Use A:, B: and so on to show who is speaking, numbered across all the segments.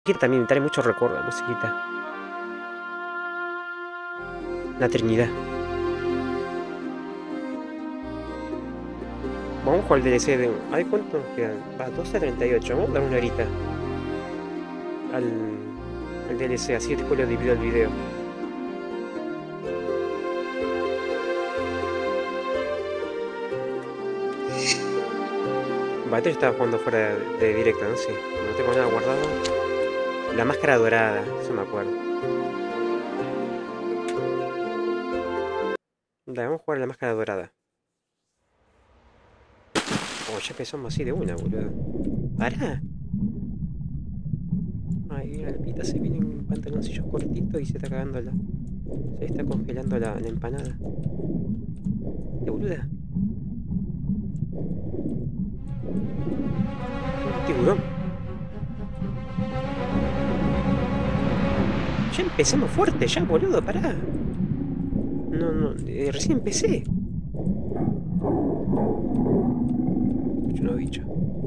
A: También trae mucho recuerdo la musiquita. La Trinidad. Vamos con el DLC de... ¿Ay, cuánto nos quedan? Va, 12:38. Vamos a dar una horita al DLC, así después lo divido el video. Vale, yo estaba jugando fuera de directo, ¿no? Sí, no tengo nada guardado. La máscara dorada, eso me acuerdo. Dale, vamos a jugar a la máscara dorada. Oh, ya empezamos así de una, boludo. ¡Para! Ay, la pita se viene en pantaloncillos cortitos y se está cagando la... Se está congelando la empanada. ¿De boluda? Un tiburón. Ya empecemos fuerte, ya, boludo, pará. No, recién empecé. Unos bichos.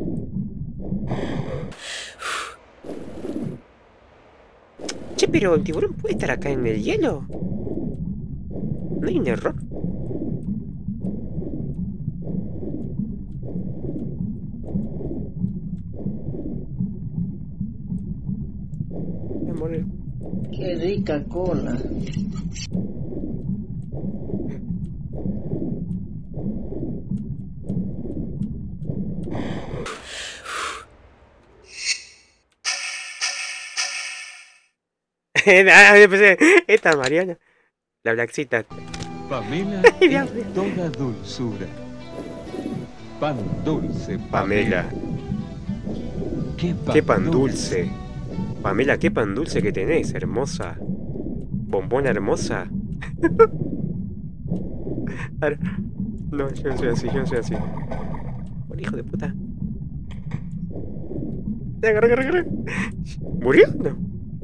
A: Che, pero el tiburón puede estar acá en el hielo. ¿No hay un error? Me morí.
B: Qué rica cola.
A: Esta Mariana. La Blackcita.
C: Pamela es toda dulzura. Pan dulce,
A: Pamela. Qué pan dulce. Pamela, qué pan dulce que tenés, hermosa. Bombona hermosa. No, yo no soy así, yo no soy así. Por hijo de puta. Agarra. ¿Murió? No.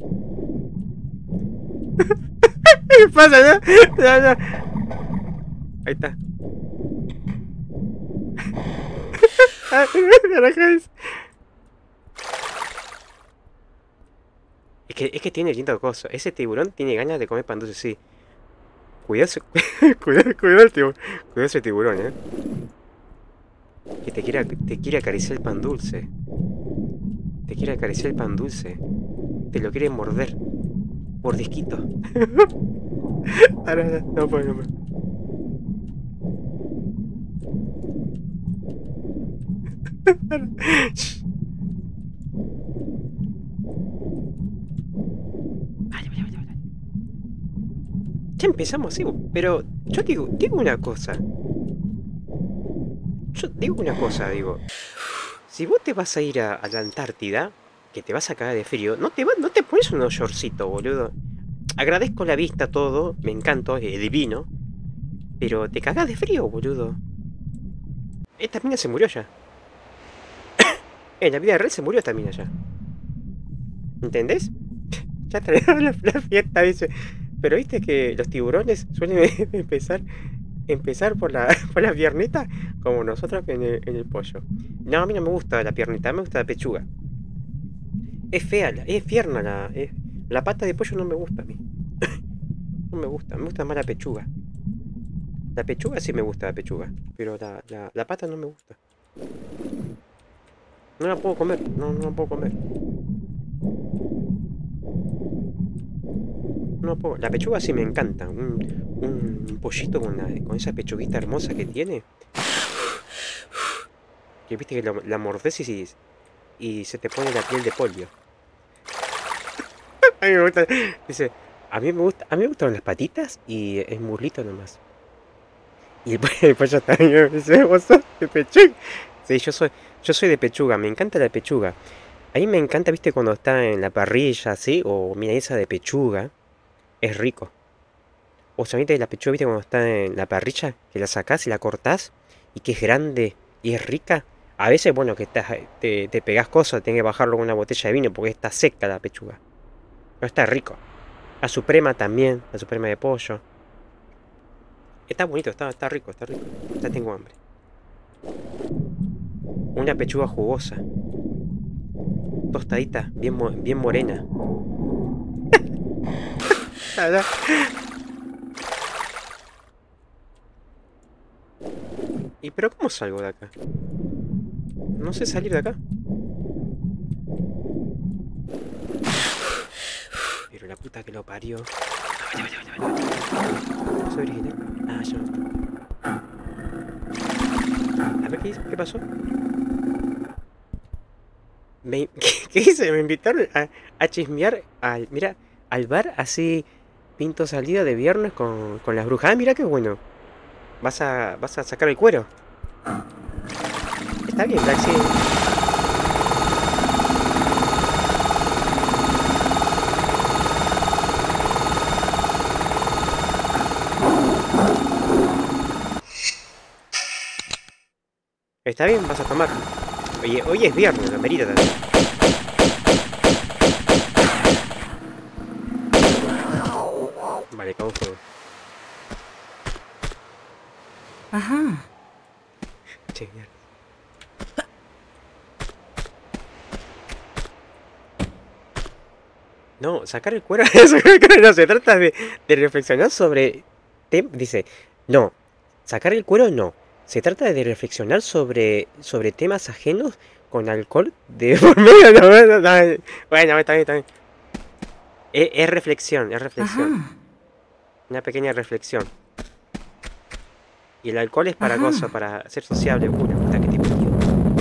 A: ¿Qué pasa, no? Ahí está. Es que tiene lindo coso. Ese tiburón tiene ganas de comer pan dulce, sí. Cuidado ese tiburón, Que te quiere acariciar el pan dulce. Te quiere acariciar el pan dulce. Te lo quiere morder. Mordisquito. Ahora no puedo. Vale. Ya empezamos así, pero yo digo una cosa. Si vos te vas a ir a la Antártida, que te vas a cagar de frío, no te pones unos shortcitos, boludo. Agradezco la vista, todo, me encanta, es divino. Pero te cagás de frío, boludo. Esta mina se murió ya. En la vida real se murió esta mina ya. ¿Entendés? Ya trajeron la fiesta, dice. Pero viste que los tiburones suelen empezar por la piernita, como nosotros en el pollo. No, a mí no me gusta la piernita, me gusta la pechuga. Es fea, es tierna la pata de pollo, no me gusta a mí. No me gusta más la pechuga. La pechuga sí me gusta, la pechuga. Pero la pata no me gusta. No la puedo comer, no la puedo comer. No puedo. La pechuga sí me encanta. Un pollito con esa pechuguita hermosa que tiene. Que viste que la mordés y se te pone la piel de pollo. A mí me gusta. Dice, a mí me gustan las patitas y el muslito nomás. Y el pollo también dice, vos sos de pechuga. Sí, yo soy de pechuga, me encanta la pechuga. A mí me encanta, viste, cuando está en la parrilla, ¿sí? O milanesa de pechuga. Es rico. O sea, la pechuga, viste, cuando está en la parrilla, que la sacás y la cortás, y que es grande y es rica. A veces, bueno, que te pegás cosas, tenés que bajarlo con una botella de vino, porque está seca la pechuga. Pero está rico. La suprema también, la suprema de pollo. Está bonito, está rico. Ya tengo hambre. Una pechuga jugosa. tostadita, bien morena. ¿Y pero cómo salgo de acá? No sé salir de acá. Pero la puta que lo parió. ¿Es original? Ah, ya no. A ver, ¿qué pasó? ¿Qué hice? Me invitaron a chismear mira, al bar así, pinto salida de viernes con las brujas. Ah, mira qué bueno. ¿Vas a sacar el cuero? Está bien, Taxi. Está bien, vas a tomar. Oye, hoy es viernes, la merita también. Vale, cago fuego.
D: Ajá.
A: Che, mierda. No, sacar el cuero. No, se trata de reflexionar sobre. Dice, no, sacar el cuero no. Se trata de reflexionar sobre temas ajenos con alcohol de por medio. Bueno, está bien. Es reflexión, es reflexión.
D: Ajá.
A: Una pequeña reflexión. Y el alcohol es para
D: Ajá.
A: gozo, para ser sociable. Una puta que te parió.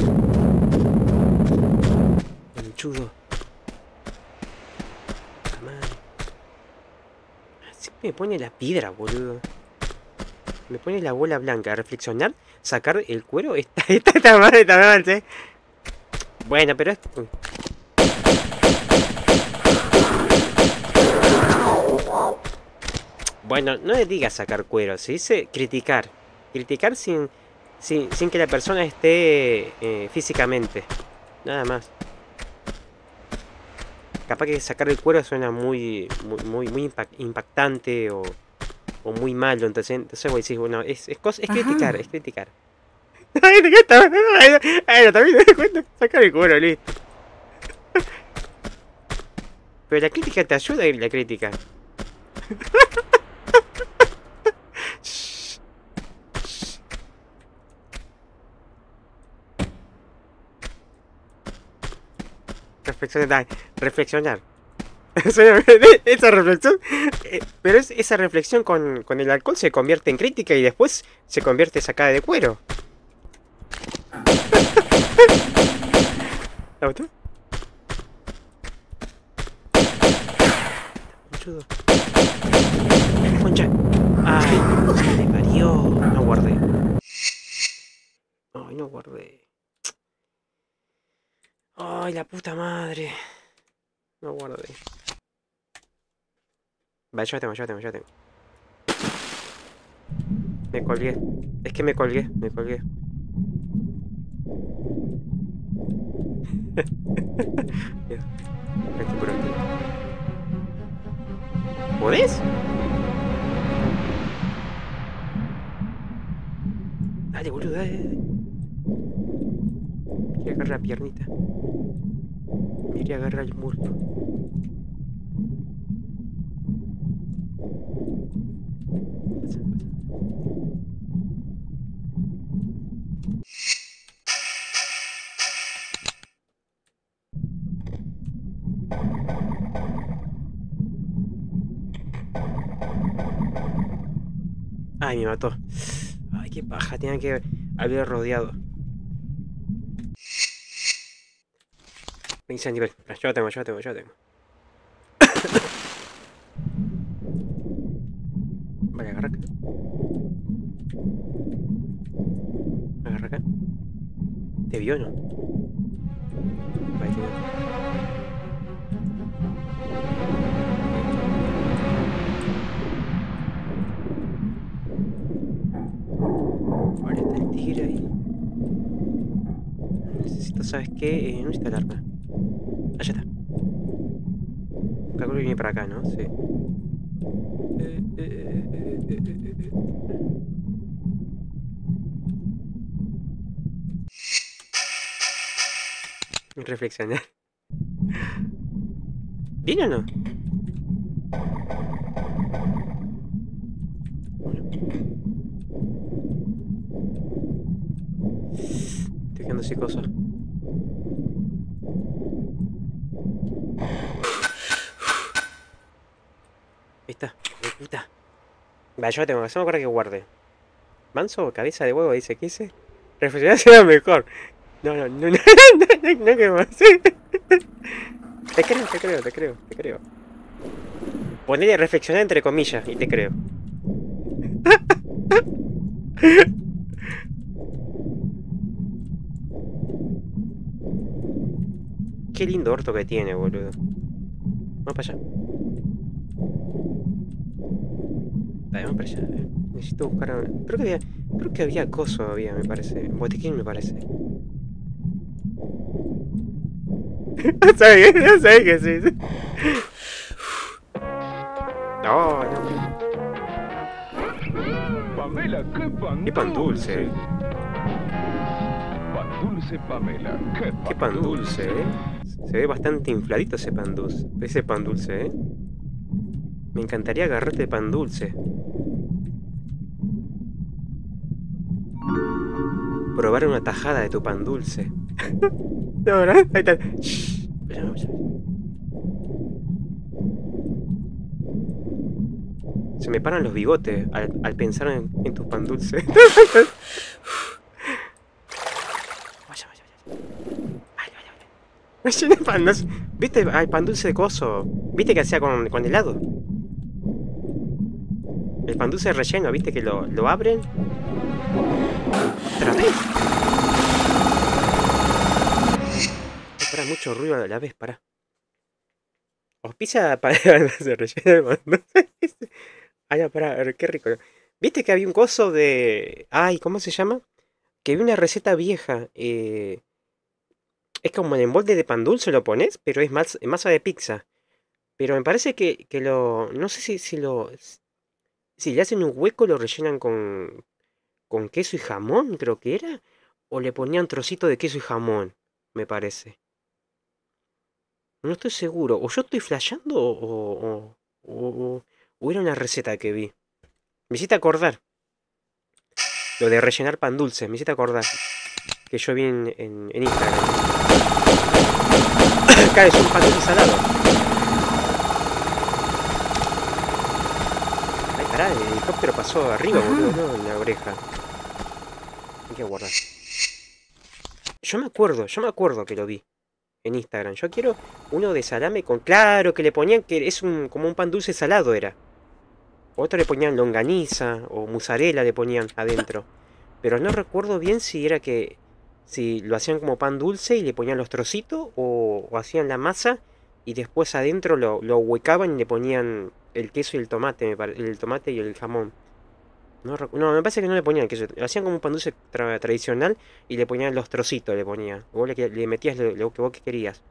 A: Conchudo. Siempre me pone la piedra, boludo. Me pone la bola blanca. Reflexionar, sacar el cuero. Está mal, ¿sí? Bueno, pero es... Bueno, no le digas sacar cuero, se dice criticar. Criticar sin que la persona esté físicamente. Nada más. Capaz que sacar el cuero suena muy impactante o muy malo. Entonces voy a decir, bueno, es criticar, es criticar. Ay, también me doy cuenta. Sacar el cuero, listo. Pero la crítica te ayuda a ir la crítica. Reflexionar. Esa reflexión. Pero esa reflexión con el alcohol se convierte en crítica y después se convierte en sacada de cuero. ¿La gustó? Conchudo. Concha. Ay, me parió. No guardé. Ay, no guardé. Ay, la puta madre. No guardé. Vale, ya tengo. Me colgué. Es que me colgué. Vete por aquí. ¿Podés? Dale, boludo, dale. Quería agarrar la piernita. Quería agarrar el muslo. Ay, me mató. Ay, qué paja, tenía que haber rodeado. Vence a nivel. Yo lo tengo. Vale, agarra acá. Agarra acá. ¿Te vio o no? Vale, te vio. Vale, está el tigre ahí. Necesito, ¿sabes qué? ¿Dónde está el arma? Allá está. Calculo que viene para acá, ¿no? Sí. Reflexionar. ¿Viene o no? Estoy quedando psicoso. Ahí está, de puta. Va, yo tengo que hacer, me acuerdo que guarde. Manso, cabeza de huevo, dice, ¿qué hice? Reflexionar será mejor. No, que más. Te creo. Ponele reflexionar entre comillas y te creo. Qué lindo orto que tiene, boludo. Vamos para allá. Dale, vamos para allá. Necesito buscar... Creo que había coso, me parece. Botiquín, me parece. ¿Sabes que sí? No.
C: Pamela,
A: Qué pan dulce.
C: Pan dulce, Pamela.
A: Qué pan dulce, Se ve bastante infladito ese pan dulce. Ese pan dulce, Me encantaría agarrarte pan dulce. Probar una tajada de tu pan dulce. No, ¿verdad? Ahí está. Se me paran los bigotes al pensar en tu pan dulce. Vaya. ¿Viste? Ay, pan dulce de coso. ¿Viste que hacía con helado? El pan dulce relleno, ¿viste? Que lo abren. ¿Otra vez? Para mucho ruido a la vez, para. Auspicia para se relleno de pan dulce. Ay, para, a ver, qué rico. ¿Viste que había un coso de... Ay, ¿cómo se llama? Que había una receta vieja. Es como el molde de pan dulce lo pones, pero es masa de pizza. Pero me parece que lo... No sé si le hacen un hueco, lo rellenan con queso y jamón, creo que era. O le ponían trocito de queso y jamón, me parece. No estoy seguro. O yo estoy flasheando o era una receta que vi. Me hiciste acordar. Lo de rellenar pan dulce, me hiciste acordar. Que yo vi en Instagram. Acá es un pan dulce salado. Ay, pará, el helicóptero pasó arriba, boludo, no en la oreja. Hay que guardar. Yo me acuerdo que lo vi en Instagram. Yo quiero uno de salame con... Claro, que le ponían que es como un pan dulce salado era. Otro le ponían longaniza o mozzarella le ponían adentro. Pero no recuerdo bien si era que... Si lo hacían como pan dulce y le ponían los trocitos o hacían la masa y después adentro lo huecaban y le ponían el queso y el tomate, el tomate y el jamón. No, me parece que no le ponían queso. Lo hacían como un pan dulce tradicional y le ponían los trocitos, le ponían. Vos le metías lo que vos querías.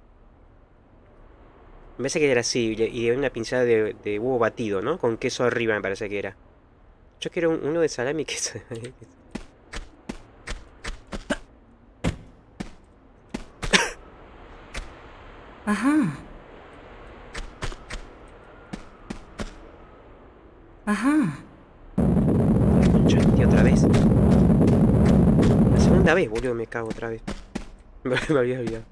A: Me parece que era así, y una pincelada de huevo batido, ¿no? Con queso arriba me parece que era. Yo quiero uno de salami y queso.
D: Ajá. Ajá.
A: Concha, otra vez. La segunda vez, boludo, me cago otra vez. Me había olvidado.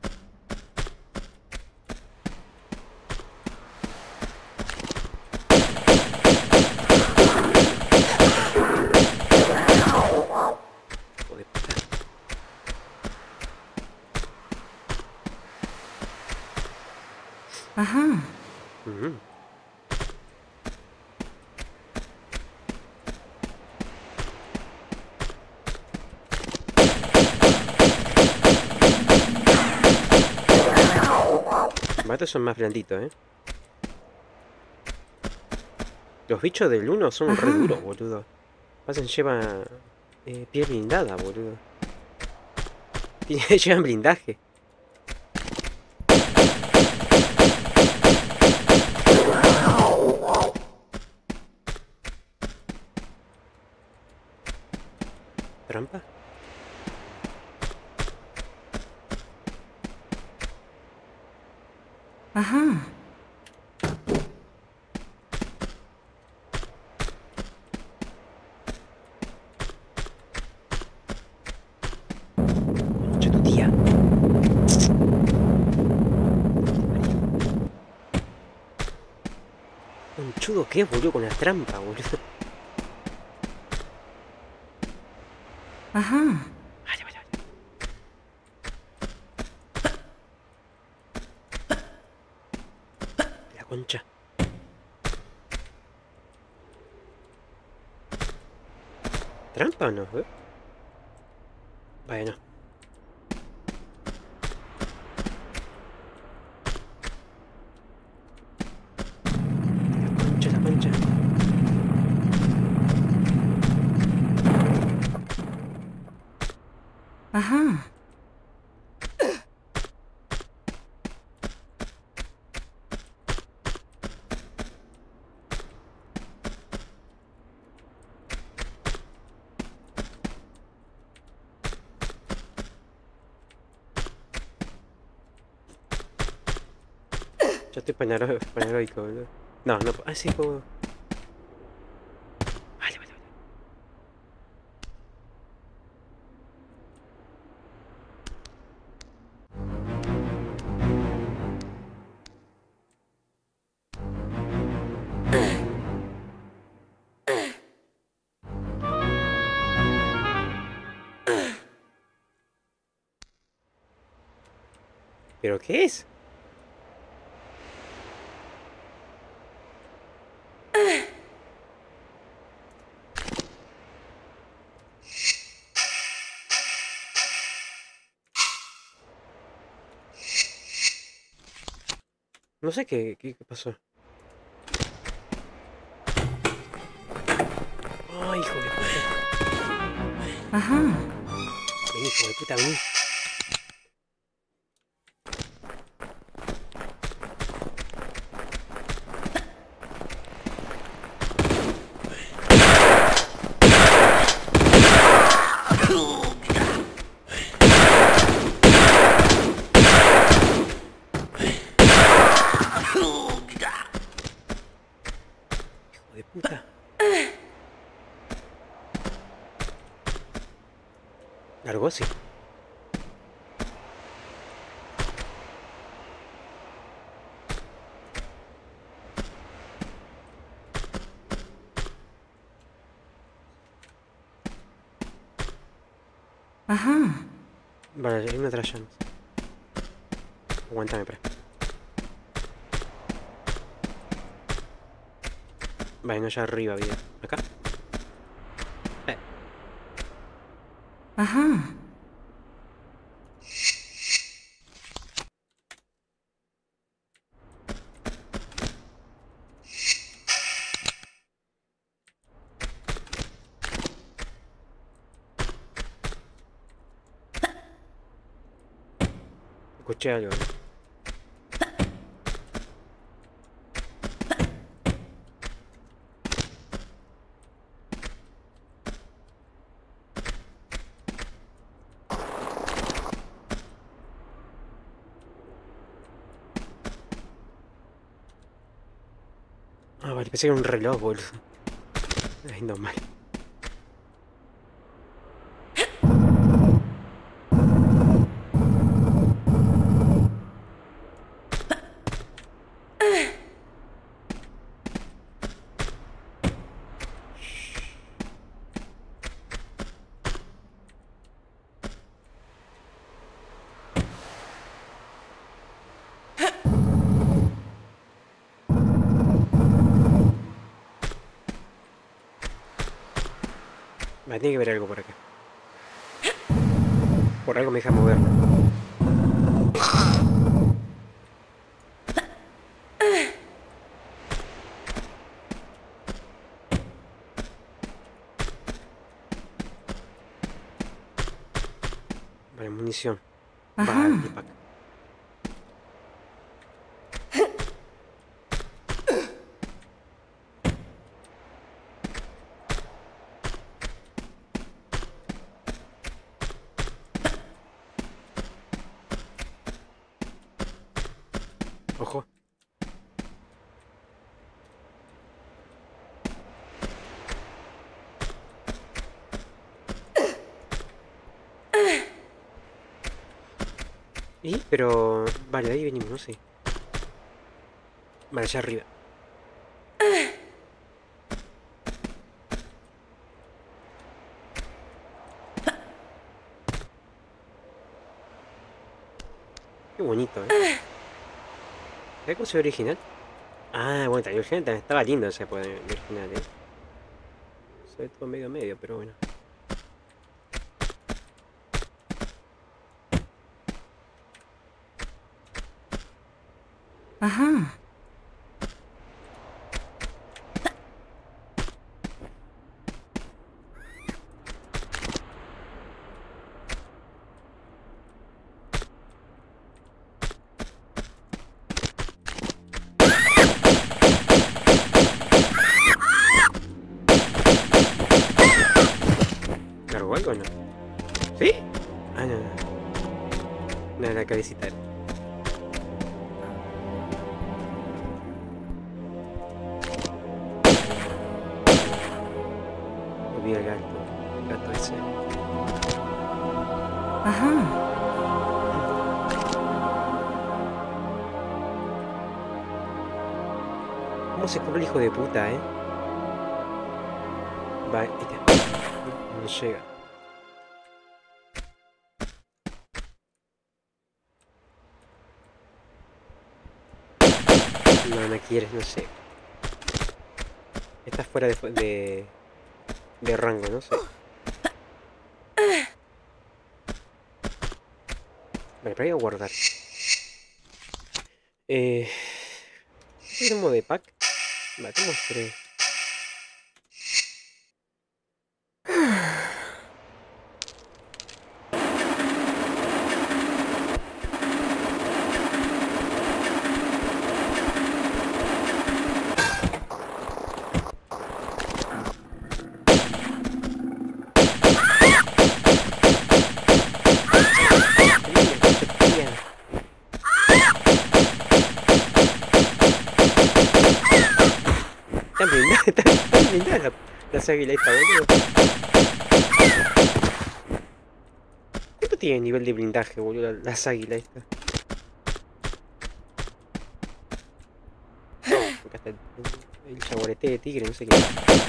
A: Hijo de puta.
D: Ajá.
A: Estos son más blanditos, Los bichos del 1 son re duros, boludo. Pasen, lleva piel blindada, boludo. Llevan blindaje. ¿Trampa?
D: Ajá.
A: conchudo que es, boludo, con la trampa, boludo.
D: Ajá.
A: Vale, vale, vale. La concha. ¿Trampa o no? Bueno. La concha.
D: Ajá.
A: Yo estoy paranoico, boludo. No, no. Ah, sí, puedo. Vale, vale, vale. ¿Pero qué es? No sé qué pasó. Ay, hijo de puta.
D: Ajá.
A: Vení, hijo de puta, vení. Hijo de puta. Largó así.
D: Ajá.
A: Vale, hay una atrás llamas. Aguántame, espera. Vale, no, allá arriba había. ¿Acá?
D: Ajá.
A: Escuché algo, ¿eh? Ah, vale, pensé que era un reloj, boludo. Ay, no, mal. Vale, tiene que haber algo por acá. Por algo me deja moverlo. Vale, munición.
D: Ajá.
A: Vale, pack. Ojo. ¿Y? Pero... Vale, de ahí venimos, no sé. Vale, allá arriba. bonito, ¿Sabes cómo se ve original? Ah, bueno, el original también estaba lindo ese pues, el original, Se ve todo medio medio, pero bueno.
D: Ajá.
A: ¿Largo algo o no? ¿Sí? Ah, no, no. No, la cabecita. Vi el gato ese.
D: Ajá.
A: ¿Cómo se cobra el hijo de puta, Va, ahí está. No llega. No, no quieres, no sé. Estás fuera de rango, no sé. Vale, pero voy a guardar. ¿Qué tenemos de pack? Vale, tenemos 3. Están blindadas las águilas esta, boludo. ¿Cuánto tiene el nivel de blindaje, boludo, las águilas estas? Acá está el jaguarete de tigre, no sé qué.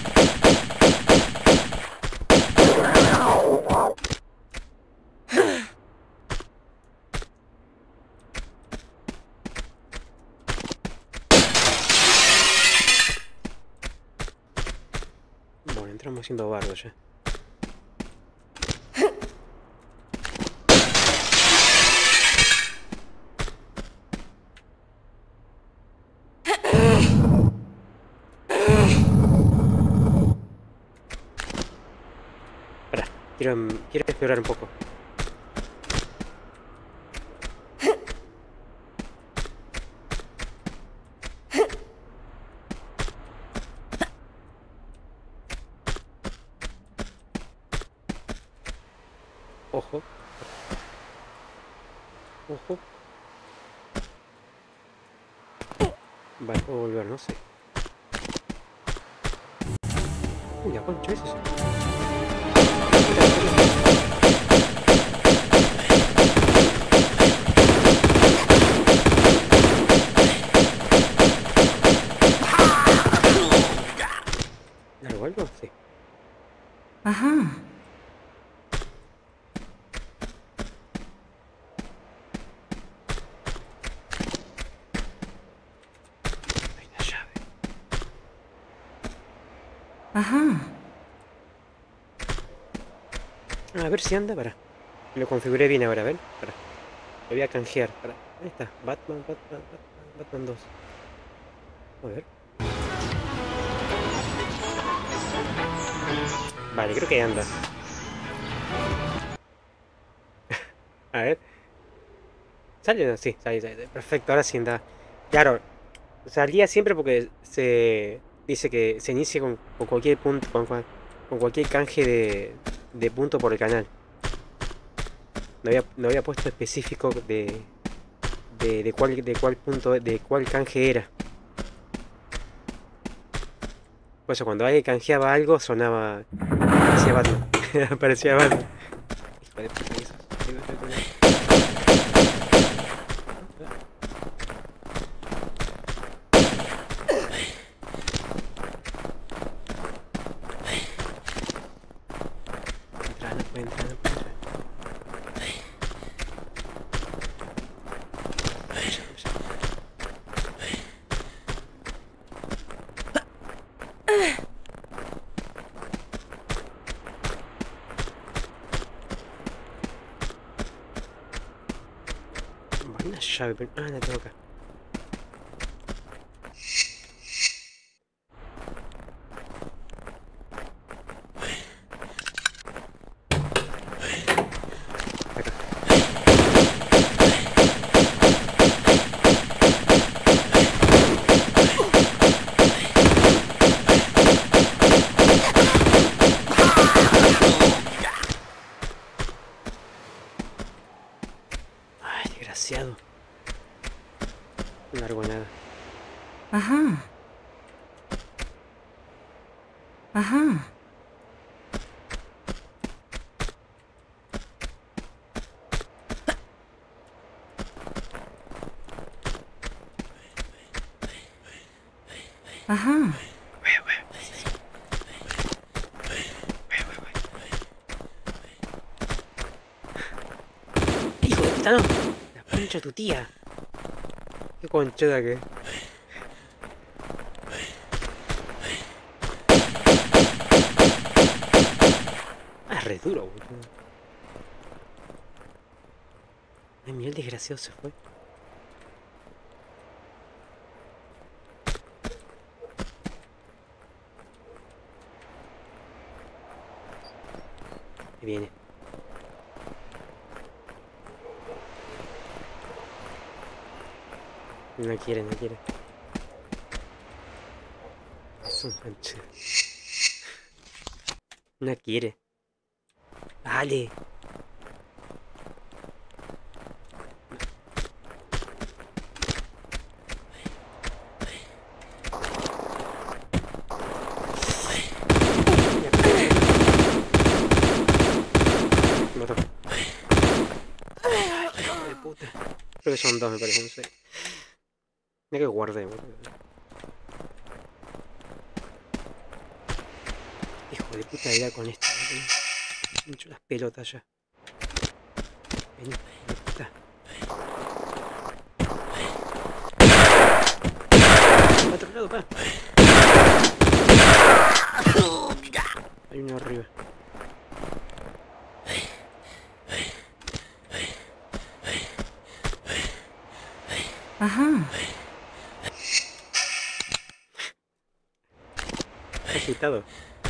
A: Bueno, entramos siendo bardo ya. Pará, quiero explorar un poco. Ojo. Ojo. Vale, puedo volver, no sé. Uy, la concha, ¿es eso? ¿Largo algo? Sí.
D: Ajá.
A: Hay una llave.
D: Ajá.
A: A ver si anda, para. Lo configuré bien ahora, a ver. Para. Lo voy a canjear. Para. Ahí está. Batman 2. A ver. Vale, creo que anda. A ver. ¿Sale o no? Sí, sale. Perfecto, ahora sí anda. Claro, salía siempre porque se dice que se inicia con cualquier punto, con cualquier canje de punto por el canal. No había puesto específico de cuál punto, de cuál canje era. Por eso cuando alguien canjeaba algo sonaba. Parecía Batman. Parecía Batman. Hijo de puta que sos. Entrar, no puede entrar, no puede entrar. llave, pero... Ah, la tengo acá. Ay, desgraciado. No largo nada.
D: Ajá. Ajá. Ajá.
A: ¡Hijo de puta, no! La concha de tu tía. Qué conchada que... Ah, es re duro, boludo. Ay, mira el desgraciado se fue. Ahí viene. No quiere, no quiere. Es un manche. No quiere. Dale. Me mató. Ay, hijo de puta. Creo que son dos, me parece, no sé. Mira que guardé, boludo. Hijo de puta, ya con esto. Me he hecho las pelotas ya. Vení, hijo de puta. Pa' otro lado, pa. Hay uno arriba.
D: Ajá.
A: Está agitado.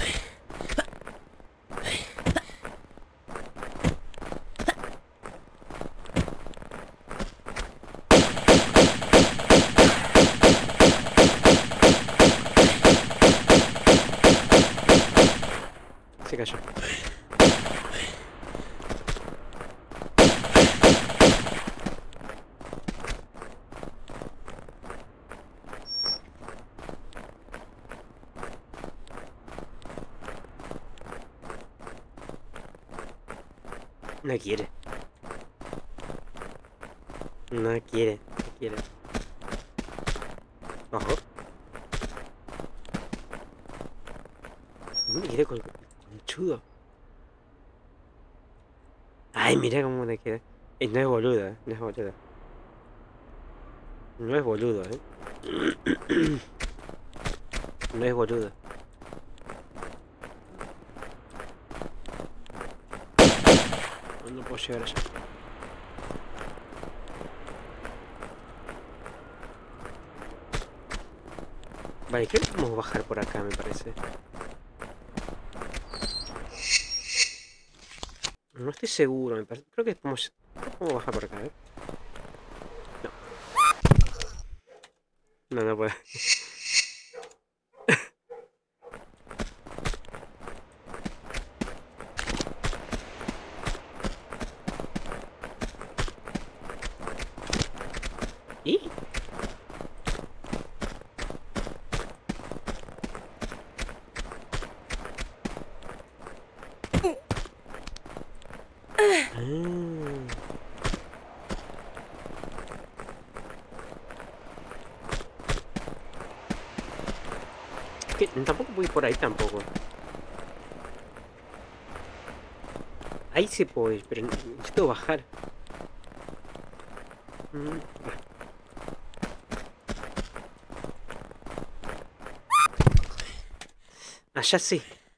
A: Se cayó. No quiere. No quiere. No quiere. Ojo. Mira con conchudo. Ay, mira cómo te queda. No es boluda, no es boluda. No es boludo, No es boludo. No puedo llegar allá. Vale, creo que vamos a bajar por acá, me parece. No estoy seguro, me parece. Creo que podemos bajar por acá, ¿eh? No. No, no puedo. ¿Y? Es que tampoco voy por ahí tampoco. Ahí sí puedo ir, pero necesito bajar. Allá sí.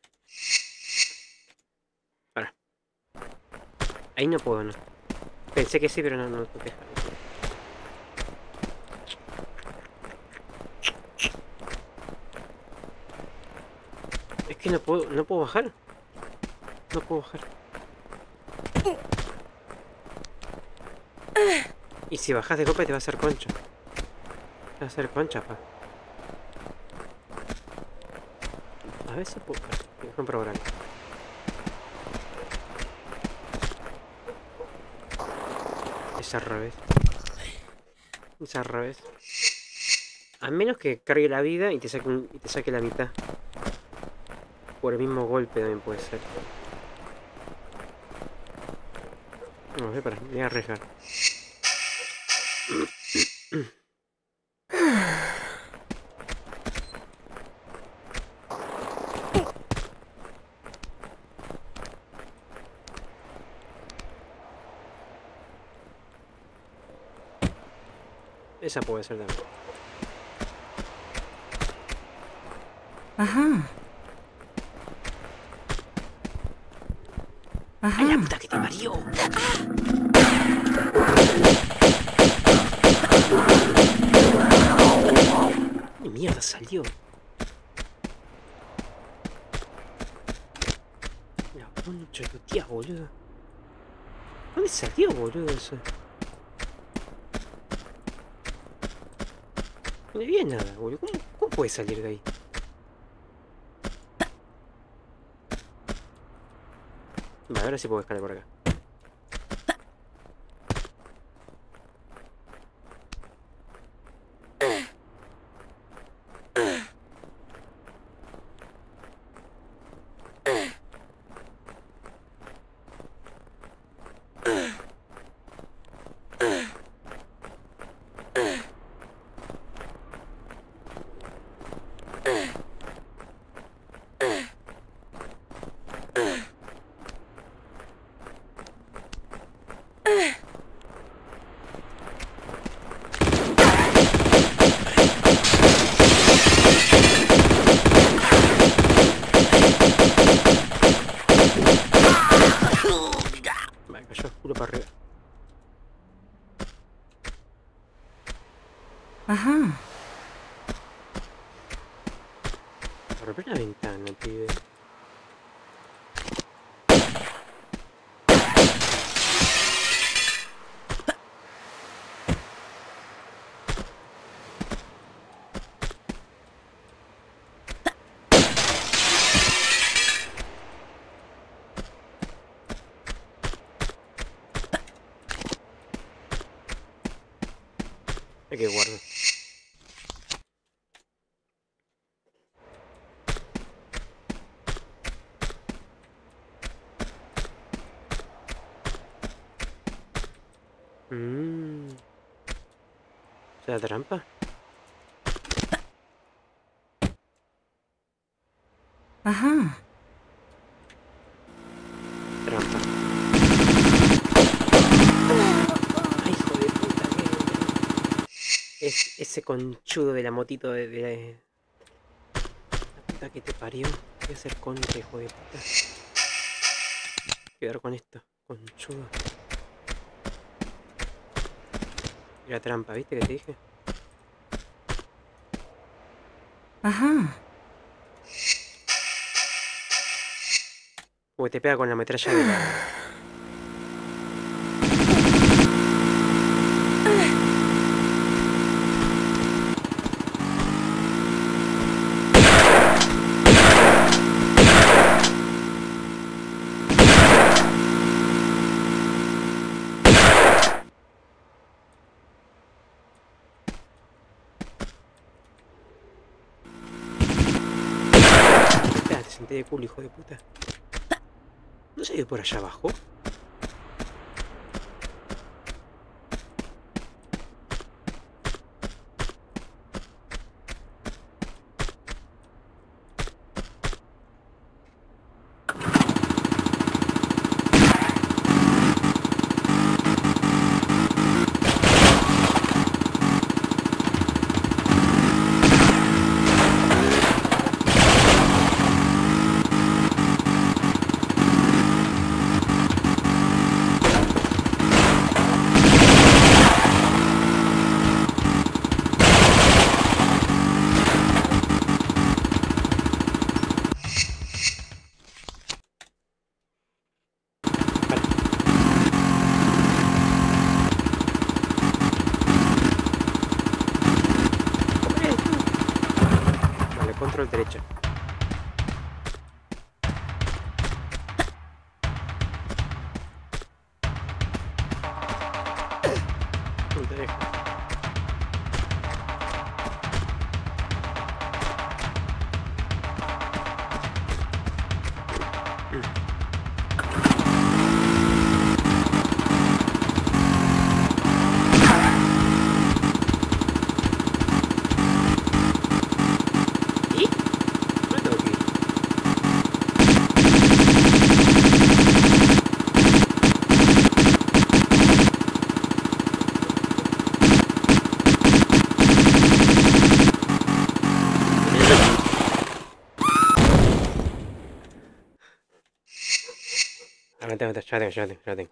A: Ahora. Ahí no puedo, no. Pensé que sí, pero no puedo dejar. que no puedo bajar. No puedo bajar. Y si bajas de golpe te va a hacer concha. Te va a hacer concha, pa. A ver si puedo. Déjame probar algo. Es al revés. Es al revés. A menos que cargue la vida y te saque la mitad. Por el mismo golpe también puede ser. No, me voy a arriesgar. Esa puede ser también.
D: Ajá. Ajá.
A: ¡Ay, la puta que te parió! ¡Qué mierda salió! La concha de tu tía, boludo. ¿Dónde salió, boludo, eso? No había nada, boludo. ¿Cómo puede salir de ahí? Vale, ahora sí puedo escalar por acá. Vale, cayó culo para arriba.
D: Ajá.
A: Romper la ventana, pibe. Hay que guardar. ¿La trampa?
D: Ajá.
A: Trampa. Ay, hijo de puta, es ese conchudo de la motito de la puta que te parió. Voy a hacer contra, hijo de puta. Quedar con esto, conchudo. Y la trampa, ¿viste que te dije?
D: Ajá.
A: Porque te pega con la metralla de la... Te senté de culo, hijo de puta. ¿No se ve por allá abajo? control derecha. No te deja. ¿Y? ¿Dónde tengo que ir? Aguanta, aguanta, ya tengo.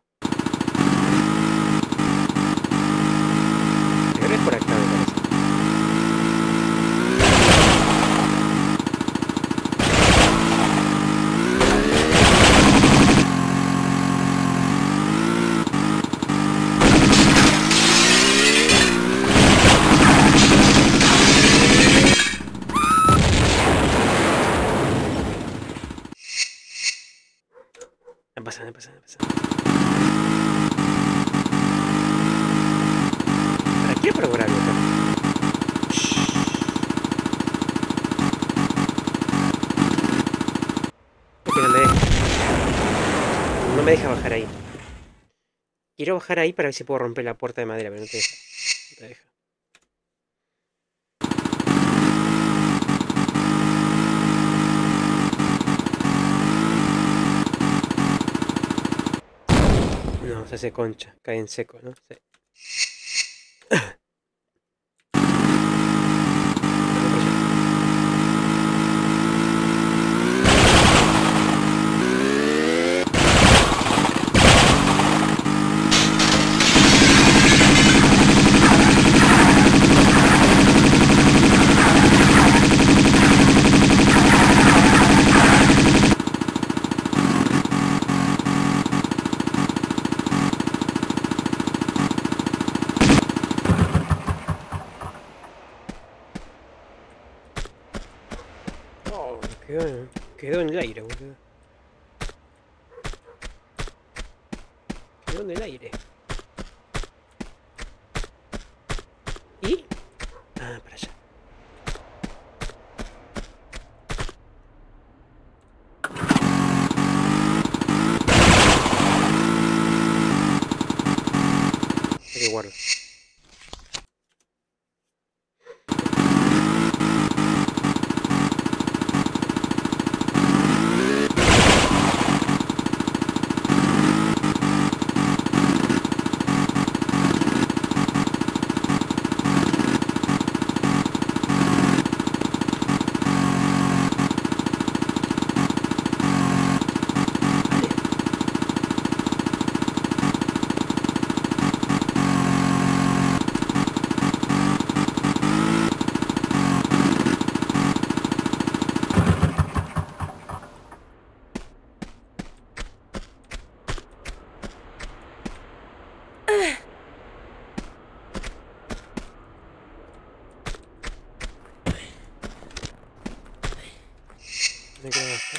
A: Creo que es por acá, me parece. No pasa. ¿Para qué probar algo acá? Porque no me deja bajar ahí. Quiero bajar ahí para ver si puedo romper la puerta de madera, pero no te deja. No te deja. No, se hace concha, cae en seco, ¿no? Sí. Oh, quedó en el aire, boludo. Quedó en el aire. ¿Y? Ah, para allá. Aquí guardo. Me quedo bajar.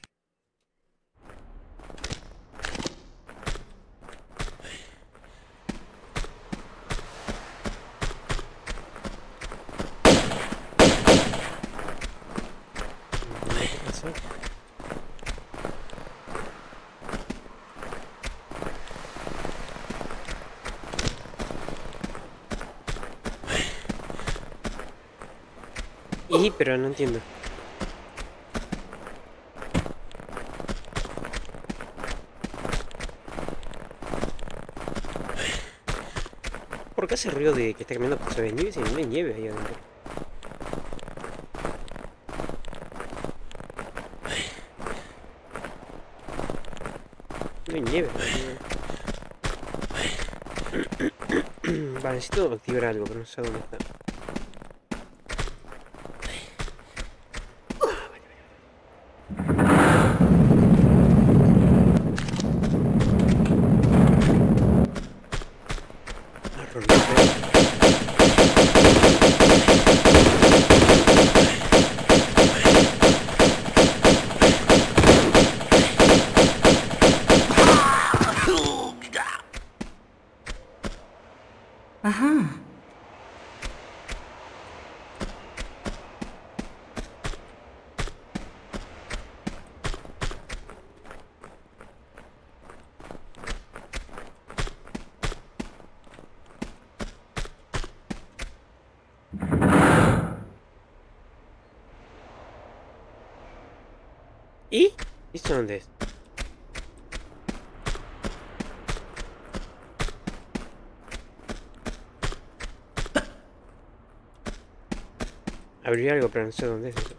A: ¿Qué pasó? Pero no entiendo. ¿Por qué hace ruido de que está cambiando cosas de nieve si no hay nieve ahí adentro? No hay nieve. Vale, necesito activar algo, pero no sé dónde está. ¿Y? ¿Esto dónde es? Abrí algo, pero no sé dónde es eso.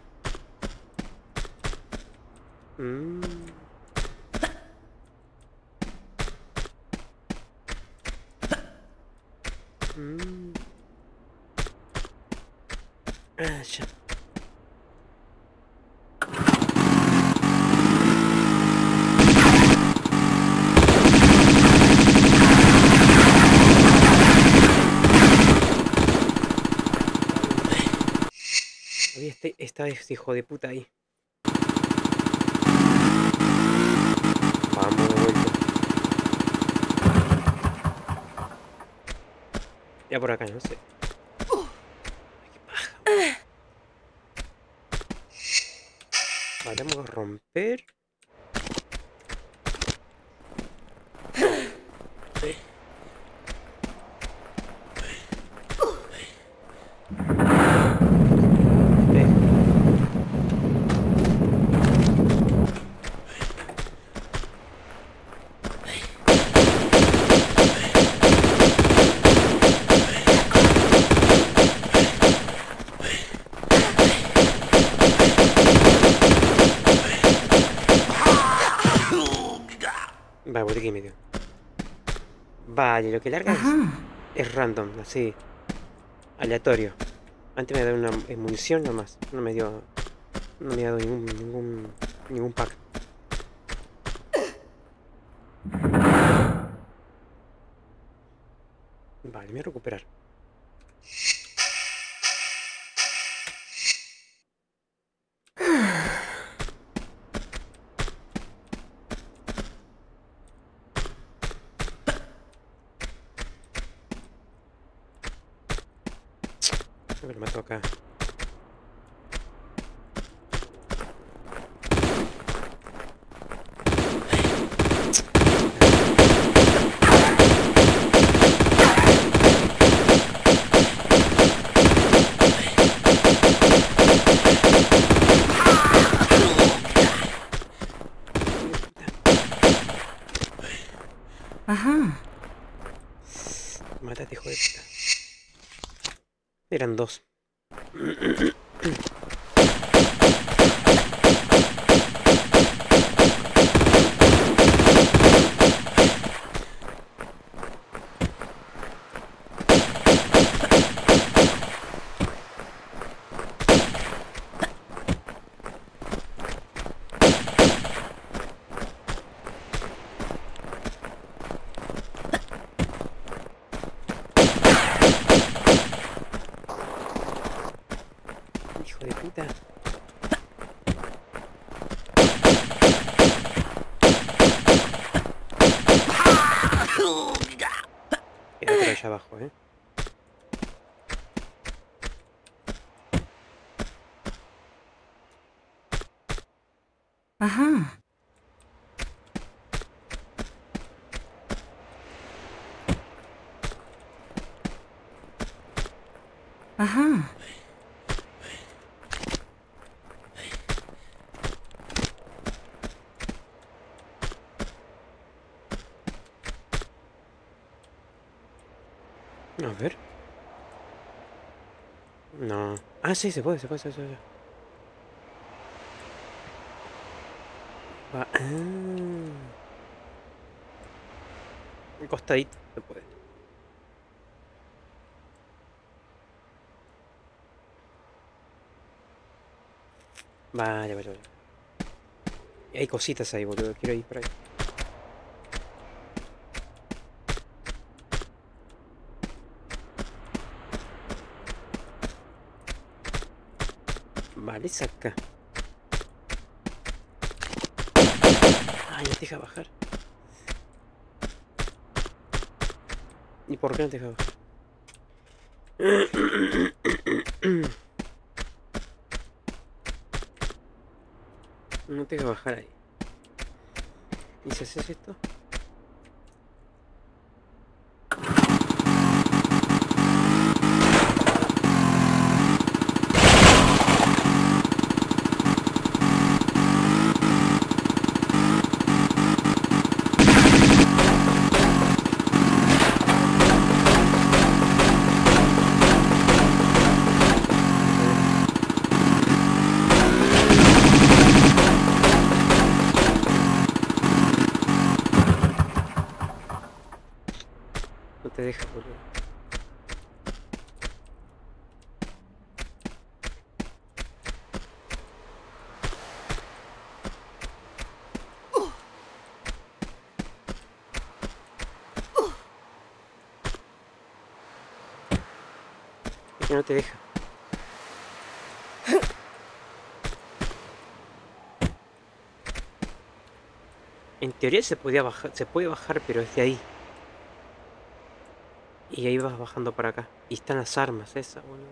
A: Ah, ya. Todavía está este hijo de puta ahí. Vamos de vuelta. Ya por acá, no sé. Ay, qué paja. Vale, vamos a romper. Va, botiquín medio. Vale, lo que larga es random, así. Aleatorio. Antes me daba una munición nomás. No me ha dado ningún pack. Vale, me voy a recuperar. A ver, me toca.
D: Ajá.
A: Mátate, hijo de puta. Eran dos. Hijo de puta. Queda por allá abajo, ¿eh?
D: Ajá. Ajá. A ver. No. Ah, sí, se puede. Va. Un costadito se puede. Vale. Y hay cositas ahí, boludo. Quiero ir por ahí. Vale, saca. Ay, no te deja bajar. ¿Y por qué no te deja bajar? No te deja bajar ahí. ¿Y si haces esto?
A: deja, boludo. Es que no te deja. En teoría se podía bajar, se puede bajar, pero es de ahí. Y ahí vas bajando para acá. Y están las armas esas, boludo.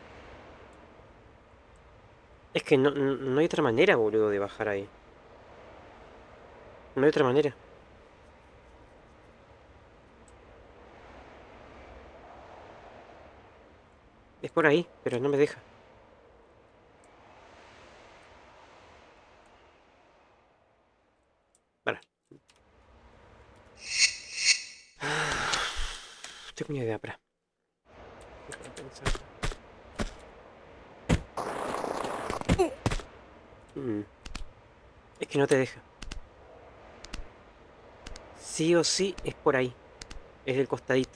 A: Es que no hay otra manera, boludo, de bajar ahí. No hay otra manera. Es por ahí, pero no me deja. Para. Tengo una idea, para. Déjame pensar. Es que no te deja. Sí o sí es por ahí. Es del costadito.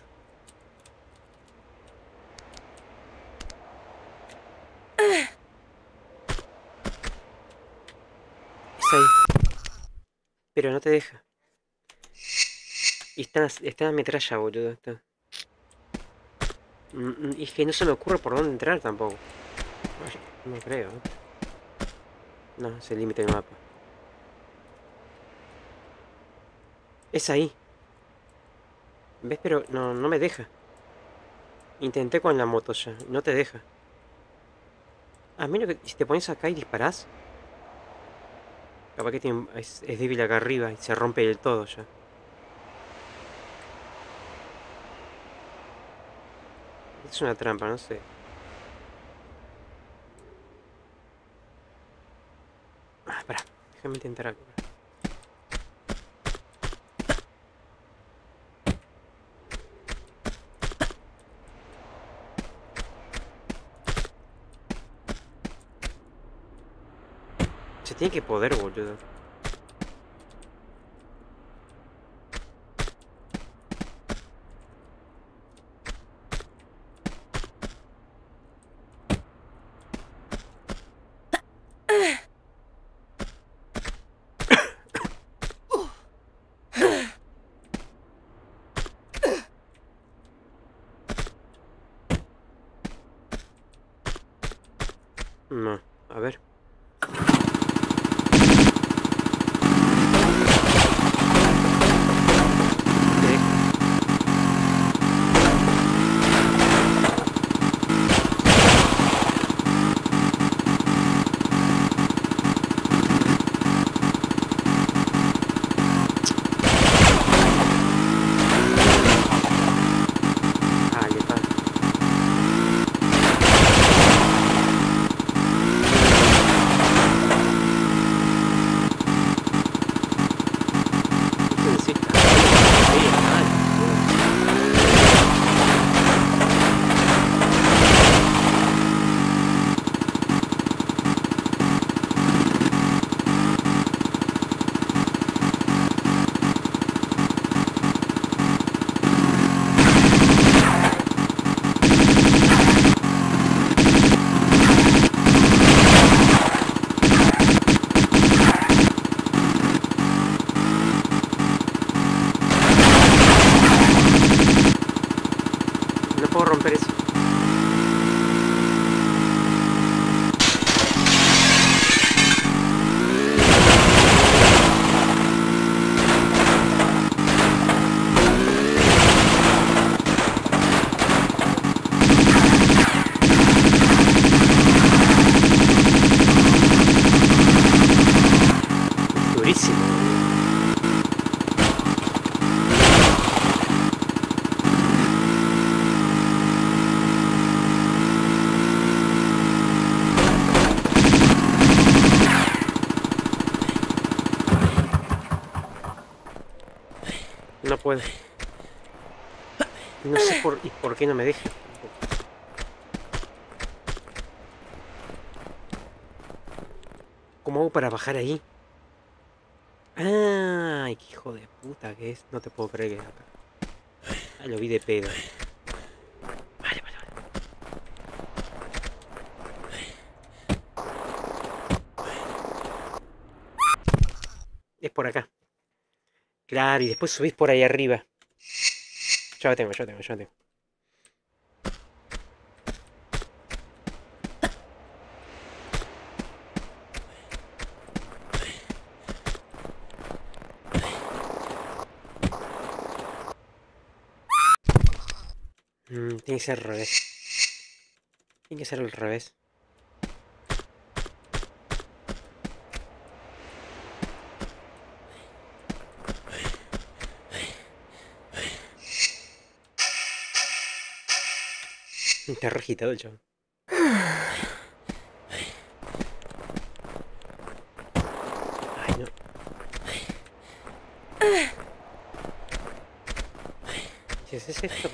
A: Es ahí. Pero no te deja. Y está en metralla, boludo. Está. Y es que no se me ocurre por dónde entrar tampoco. Ay, no creo. No, es el límite del mapa. Es ahí. ¿Ves? Pero no me deja. Intenté con la moto ya. No te deja. A menos que si te pones acá y disparás. Capaz que es débil acá arriba y se rompe del todo ya. Es una trampa, no sé. Ah, pará. Déjame intentar algo. Se tiene que poder, boludo. No, a ver. Ah, qué tal. Sí, sí, no puedo romper eso. Es durísimo. No puedo. No sé por qué no me deja. ¿Cómo hago para bajar ahí? ¡Ay, qué hijo de puta que es! No te puedo creer que es acá. Ah, lo vi de pedo. Vale, vale, vale. Es por acá. Claro, y después subís por ahí arriba. Ya lo tengo, ya lo tengo, ya lo tengo. Tiene que ser al revés. Tiene que ser al revés. Está re agitado el chaval. Ay, no. ¿Qué es esto?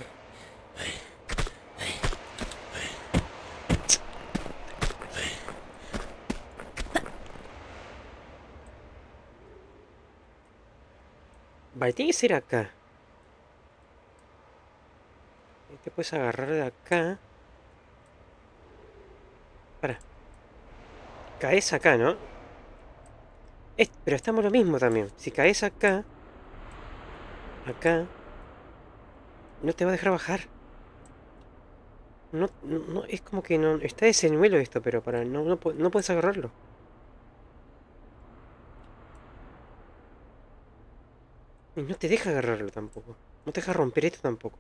A: Vale, tiene que ser acá. Te puedes agarrar de acá. Para. Caes acá, ¿no? Pero estamos lo mismo también. Si caes acá... Acá... No te va a dejar bajar. No, no, no, es como que no... Está de señuelo esto, pero para... No puedes agarrarlo. Y no te deja agarrarlo tampoco. No te deja romper esto tampoco.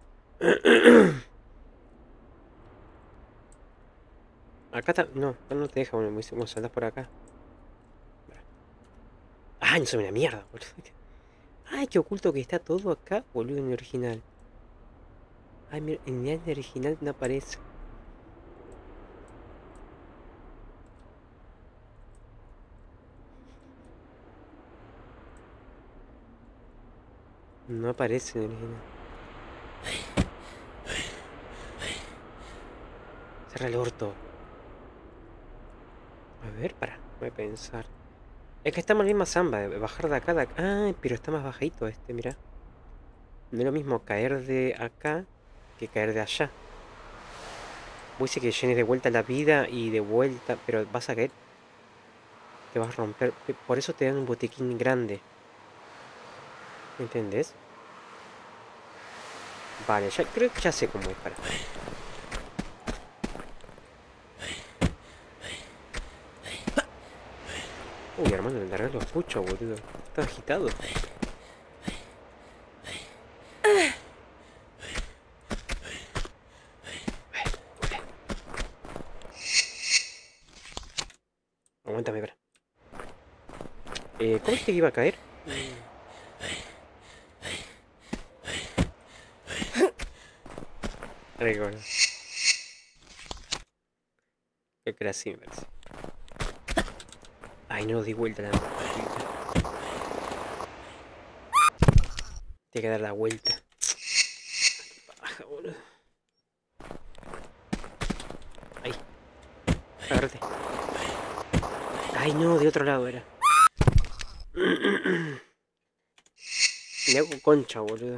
A: Acá está... No, acá no te deja. Bueno, saltás por acá. Ay, no soy una mierda, boludo. Ay, qué oculto que está todo acá, boludo, en el original. Ay, mira, en el original no aparece. No aparece en el original. Cerra el orto. A ver, voy a pensar. Es que estamos en la misma samba, de bajar de acá, de acá. Ay, pero está más bajito este, mira. No es lo mismo caer de acá que caer de allá. Voy a decir que llenes de vuelta la vida y de vuelta, pero vas a caer. Te vas a romper. Por eso te dan un botiquín grande. ¿Entendés? Vale, ya creo que ya sé cómo es para. Uy, hermano, el largar los puchos, boludo. Está agitado. Aguántame, espera. ¿Cómo es que iba a caer? Recuerdo. Creo que era así, me parece. Ay, no di vuelta la maldita. Tiene que dar la vuelta. Baja, boludo. Ahí. Agárrate. Ay, no, de otro lado era. Me hago concha, boludo.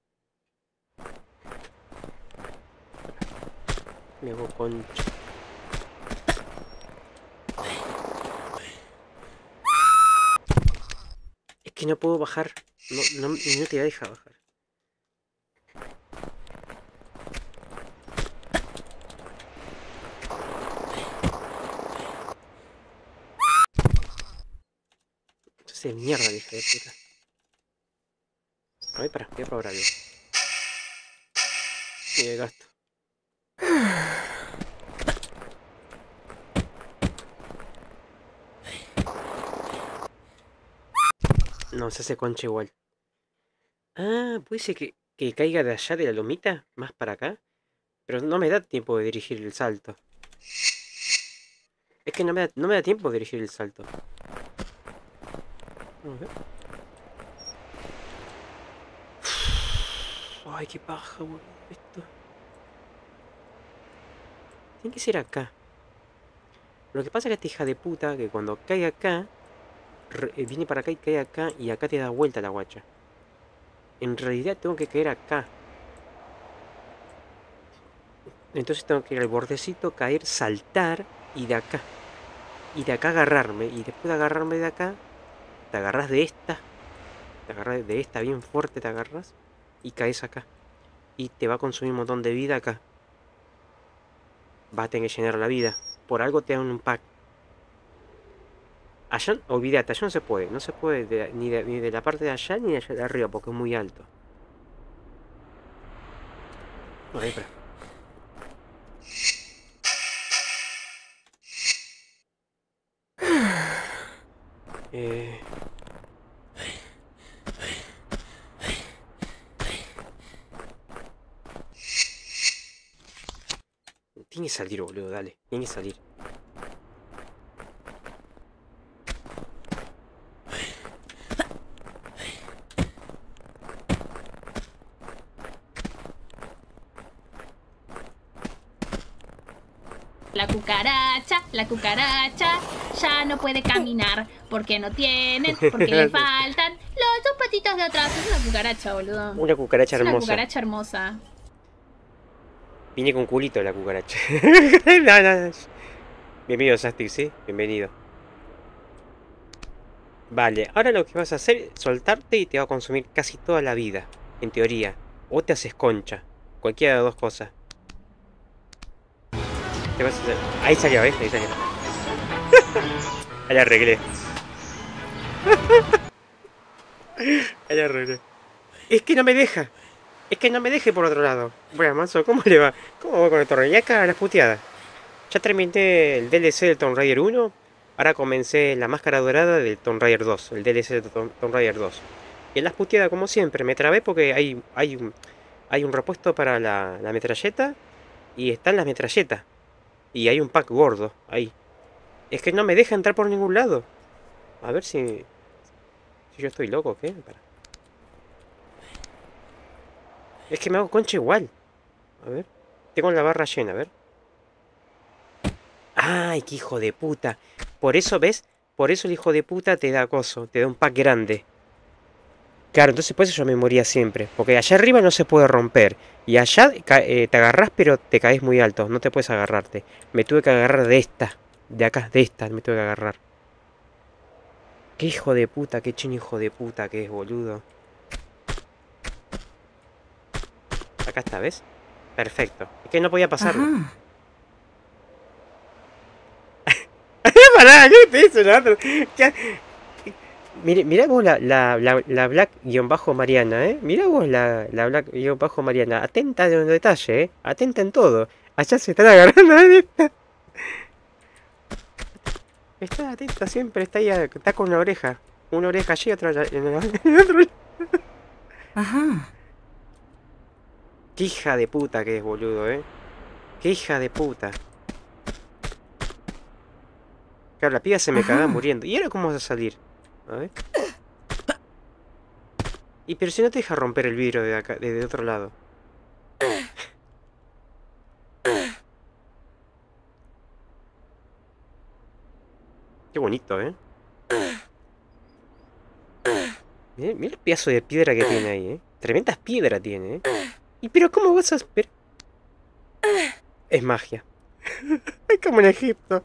A: Me hago concha. Es que no puedo bajar. No te deja bajar. Entonces, mierda, hija de puta. Ay, para, voy a probar algo. Y de gasto. No, se hace concha igual. Ah, puede ser que caiga de allá de la lomita, más para acá. Pero no me da tiempo de dirigir el salto. Es que no me da tiempo de dirigir el salto. A ver. Ay, qué paja, boludo. Esto. Tiene que ser acá. Lo que pasa es que esta hija de puta, que cuando cae acá, viene para acá y cae acá, y acá te da vuelta la guacha. En realidad tengo que caer acá. Entonces tengo que ir al bordecito, caer, saltar y de acá. Y de acá agarrarme. Y después de agarrarme de acá, te agarras de esta. Te agarras de esta bien fuerte, te agarras. Y caes acá. Y te va a consumir un montón de vida acá. Vas a tener que llenar la vida. Por algo te dan un pack. Allá, olvídate, allá no se puede. No se puede ni de la parte de allá ni de allá de arriba porque es muy alto. Ahí, espera. Tiene que salir, boludo, dale. Tiene que salir.
E: La cucaracha ya no puede caminar porque no tienen, porque le faltan los dos patitos de atrás. Es una cucaracha, boludo.
A: Una cucaracha hermosa.
E: Una cucaracha hermosa.
A: Viene con culito la cucaracha. No. Bienvenido, Sasti, ¿sí? Bienvenido. Vale, ahora lo que vas a hacer es soltarte y te va a consumir casi toda la vida. En teoría. O te haces concha. Cualquiera de las dos cosas. Te vas a hacer... Ahí salió, ¿ves? Ahí salió. Ahí la arreglé. Ahí la arreglé. Es que no me deja. Es que no me deje por otro lado. Bueno, Manso, ¿cómo le va? ¿Cómo va con el Tomb Raider? Ya caga las puteadas. Ya terminé el DLC del Tomb Raider 1. Ahora comencé la máscara dorada del Tomb Raider 2. El DLC del Tomb Raider 2. Y en las puteadas, como siempre, me trabé porque hay un repuesto para la metralleta. Y están las metralletas. Y hay un pack gordo ahí. Es que no me deja entrar por ningún lado. A ver si yo estoy loco o qué. Para. Es que me hago concha igual. A ver. Tengo la barra llena, a ver. ¡Ay, qué hijo de puta! Por eso, ¿ves? Por eso el hijo de puta te da coso. Te da un pack grande. Claro, entonces por eso yo me moría siempre. Porque allá arriba no se puede romper. Y allá te agarrás, pero te caes muy alto. No te puedes agarrarte. Me tuve que agarrar de esta. De acá, de esta me tuve que agarrar. Qué hijo de puta, qué chino hijo de puta que es, boludo. Acá está, ¿ves? Perfecto. Es que no podía pasarlo. Pará, ¿qué te hizo la otra? Mirá vos la Black-Mariana, ¿eh? Mirá vos la Black-Mariana. Atenta de un detalle, ¿eh? Atenta en todo. Allá se están agarrando a esta. Está atenta siempre, está ahí, está con una oreja. Una oreja allí y otra en el otro.
F: Ajá.
A: Qué hija de puta que es, boludo, ¿eh? Qué hija de puta. Claro, la piba se me cagaba muriendo. ¿Y ahora cómo vas a salir? A ver. Y pero si no te deja romper el vidrio de acá, de otro lado. Qué bonito, ¿eh? Mira el pedazo de piedra que tiene ahí, ¿eh? Tremendas piedras tiene, ¿eh? ¿Y pero cómo vas a...? Es magia. Es como en Egipto.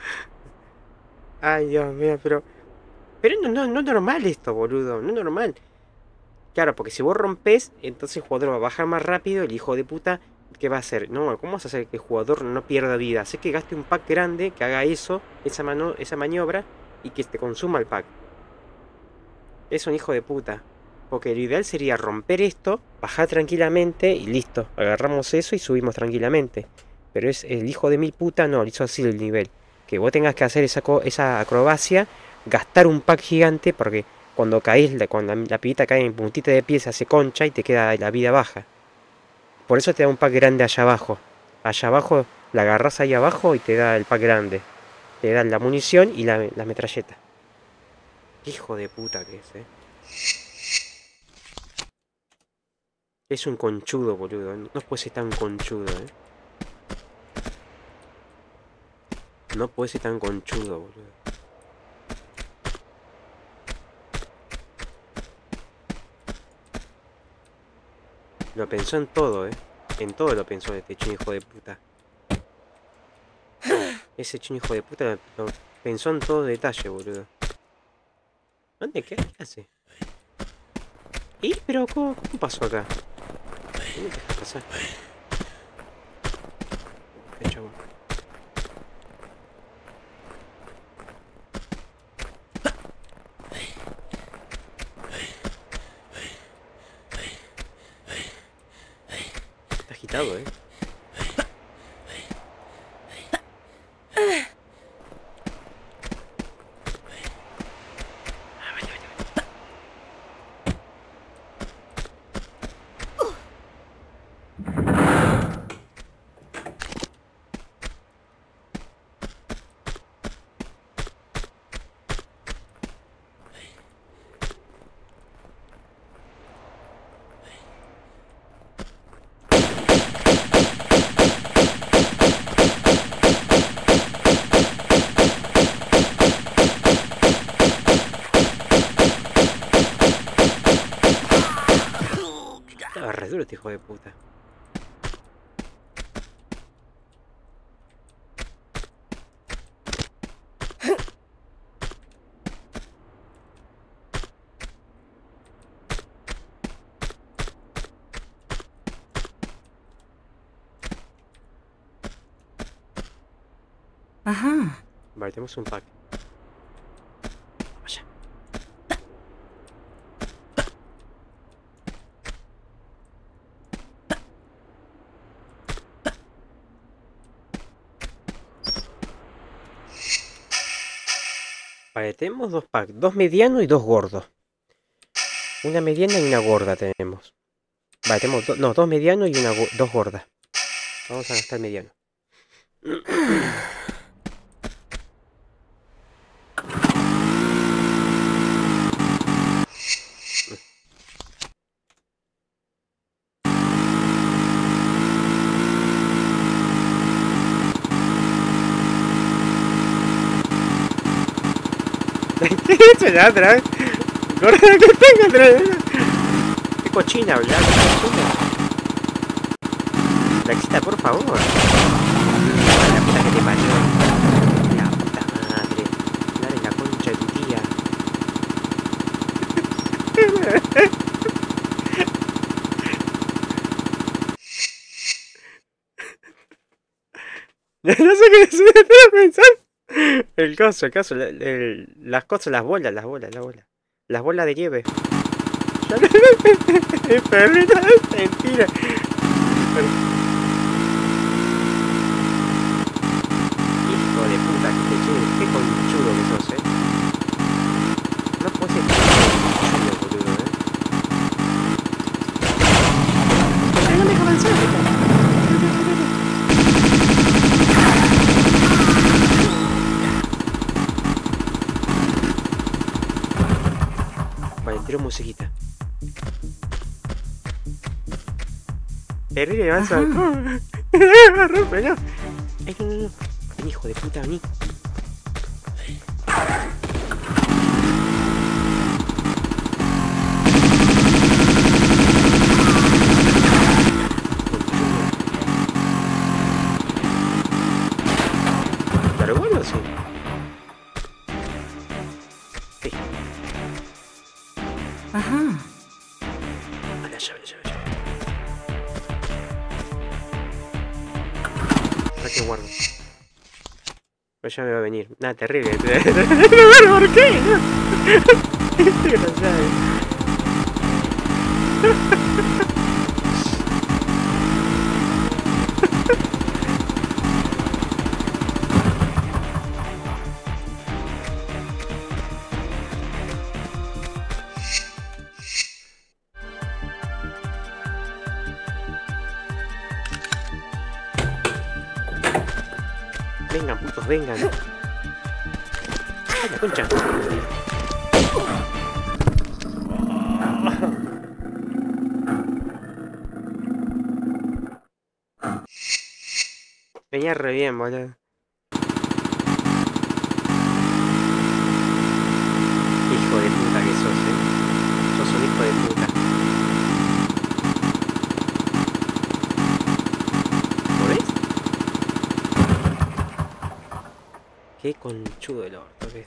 A: Ay, Dios mío, pero... Pero no es normal esto, boludo. No es normal. Claro, porque si vos rompes, entonces el jugador va a bajar más rápido. El hijo de puta, ¿qué va a hacer? No, ¿cómo vas a hacer que el jugador no pierda vida? Hace que gaste un pack grande, que haga eso, esa maniobra, y que te consuma el pack. Es un hijo de puta. Porque lo ideal sería romper esto, bajar tranquilamente y listo. Agarramos eso y subimos tranquilamente. Pero es el hijo de mil puta, no, hizo así el nivel. Que vos tengas que hacer esa acrobacia, gastar un pack gigante, porque cuando caís, cuando la pibita cae en puntita de pie, se hace concha y te queda la vida baja. Por eso te da un pack grande allá abajo. Allá abajo, la agarras ahí abajo y te da el pack grande. Te da la munición y la metralleta. Hijo de puta que es, Es un conchudo, boludo. No puede ser tan conchudo, No puede ser tan conchudo, boludo. Lo pensó en todo, En todo lo pensó este chino hijo de puta. Ese chino hijo de puta lo pensó en todo detalle, boludo. ¿Dónde? ¿Qué hace? ¿Y? ¿Pero cómo pasó acá? ¿Cómo te dejas pasar? Qué chavo. Está agitado, ¿eh? Estaba re duro este hijo de puta.
F: Ajá.
A: Vale, tenemos un pack. Vaya. Vale, tenemos dos packs. Dos medianos y dos gordos. Una mediana y una gorda tenemos. Vale, tenemos dos medianos y dos gordas. Vamos a gastar el mediano. ¿Qué es eso ya otra vez? Gorda, ¿qué tengo otra vez? ¿Qué cochina, bla? ¿Qué cochina? Laxita, por favor. La puta que te parió. La puta madre. Dale la concha de tu tía. No sé qué estoy pensando. El coso, las cosas, las bolas. Las bolas de nieve. Perrito, mentira. Hijo de puta, qué conchudo que sos, No puedes ser conchudo, boludo, No me deja avanzar, Vale, tiro musiquita. Terrible, avanza. Rompe, no. Ay, no. Vení, hijo de puta, vení. ¿Pero bueno o sí? Sí.
F: Ajá.
A: A la llave. ¿Para qué guardo? Pues ya me va a venir. Nada, terrible. ¿Por qué? Este desgraciado. Vengan, putos, vengan. ¡Ay, la concha! Venía re bien, boludo. Hijo de puta que sos, Sos un hijo de puta. Qué conchudo el orto, ¿ves?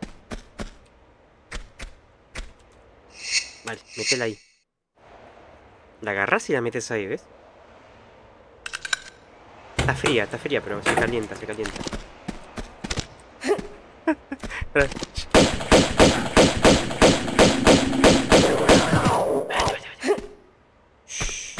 A: Vale, metela ahí. La agarrás y la metes ahí, ¿ves? Está fría, pero se calienta, se calienta. Shh.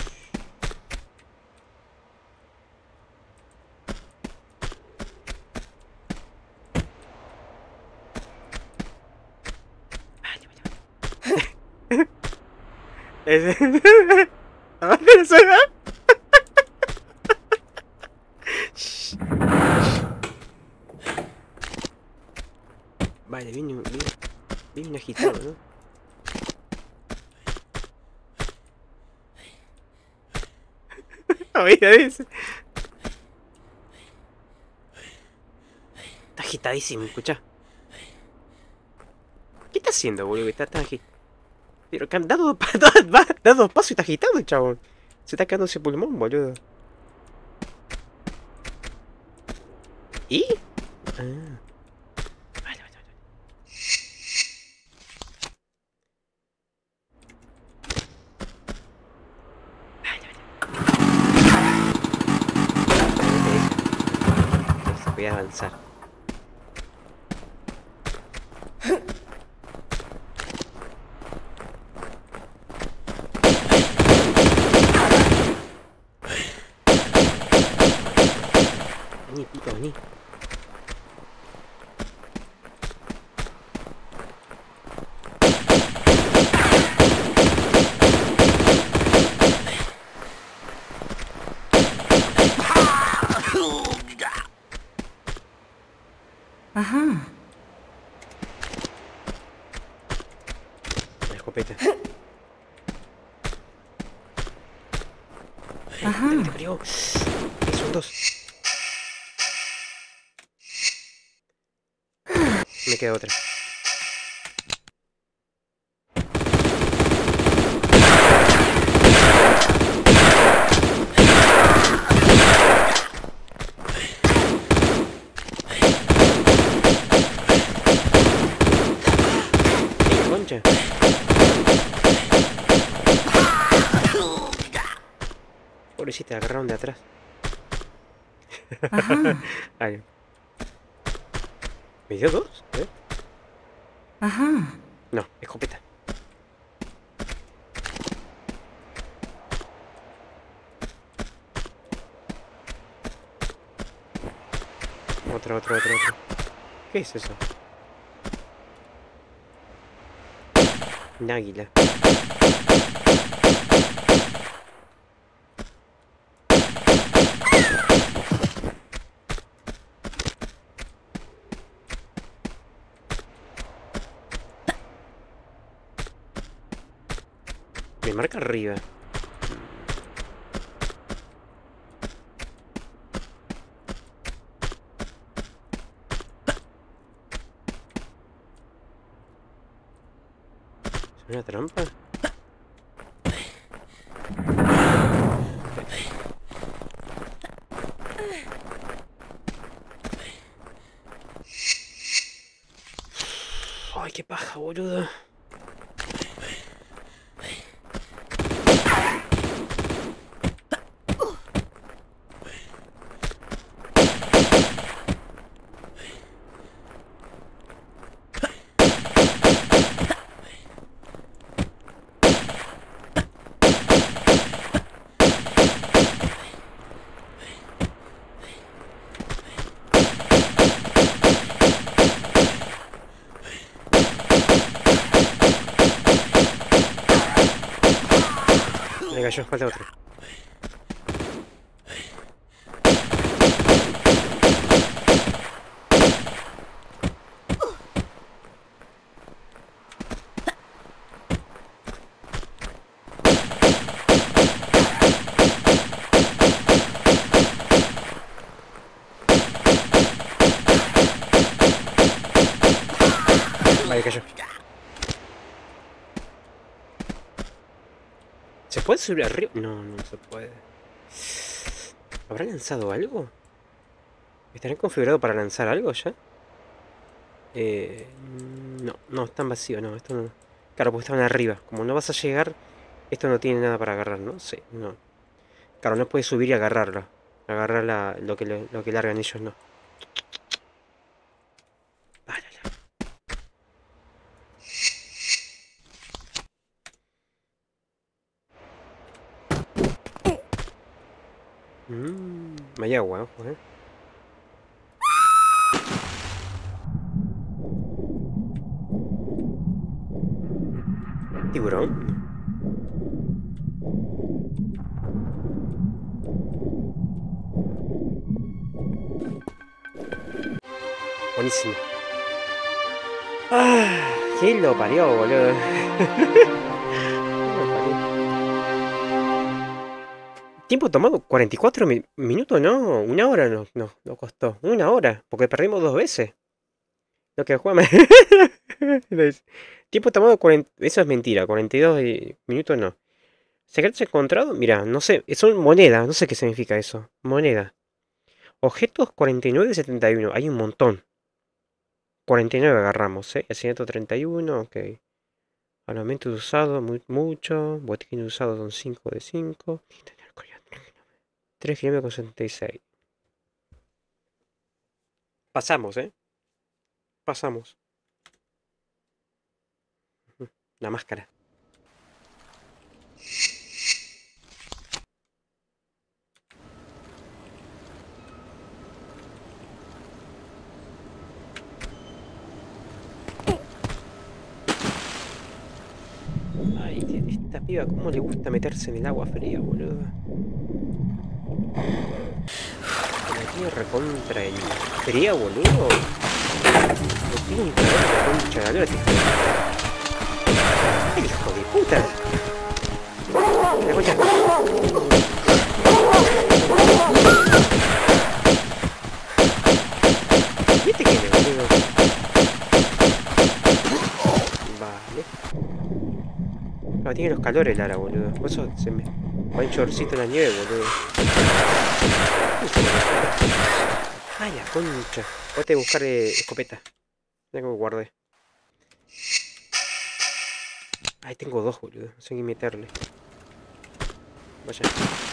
A: Vale, viene agitado, ¿no? Oiga, dice. Está agitadísimo, escuchá. ¿Qué está haciendo, boludo? Está tan agitado. Pero que da dos pasos y está agitado, chabón. Se está quedando ese pulmón, boludo. ¿Y? Ah. Vale. Se puede avanzar. Vení, pito, vení.
F: Ajá.
A: La escopeta.
F: Ajá.
A: Te pegó. Son dos. Me queda otra. Concha. Pobrecita, la agarraron de atrás.
F: Ajá.
A: Ay. ¿Me dio dos? ¿Eh?
F: Ajá.
A: No, escopeta. Otra. ¿Qué es eso? Un águila. Me marca arriba. ¿Es una trampa? Ay, qué paja, boludo. Me cayó, falta otro. Vale, cayó. ¿Se puede subir arriba? No, no se puede. ¿Habrá lanzado algo? ¿Estarán configurados para lanzar algo ya? No, no, están vacíos, no, esto no. Claro, porque estaban arriba. Como no vas a llegar, esto no tiene nada para agarrar, ¿no? Sí, no. Claro, no puedes subir y agarrarlo. Agarrar lo que largan ellos, no. Vale, hay agua, ojo, ¿Tiburón? Buenísimo. ¡Ah! ¿Quién lo parió, boludo? Tiempo tomado 44 minutos, no, una hora nos costó. Una hora, porque perdimos 2 veces. Lo que juega. Tiempo tomado 40. Eso es mentira, 42 minutos no. Secretos encontrados, mira, no sé, son monedas, no sé qué significa eso. Moneda. Objetos 49,71, hay un montón. 49 agarramos, ¿eh? Asesinato 31, ok. Armamento usado, mucho. Botiquín usado son 5 de 5. 3 kilómetros con 76. Pasamos, ¿eh? Pasamos. La máscara. Ay, esta piba, ¿cómo le gusta meterse en el agua fría, boludo? Me tiene recontra el fría, boludo. Me tiene un calor de concha de la lora, ¡ay, hijo de puta! La concha. ¿Viste que me boludo? Vale. No, tiene los calores Lara, boludo. Por eso se me va en chorcito en la nieve, boludo. Ay, la concha. Voy a buscar escopeta. Ya que me guardé. Ay, tengo 2, boludo. No sé qué meterle. Vaya.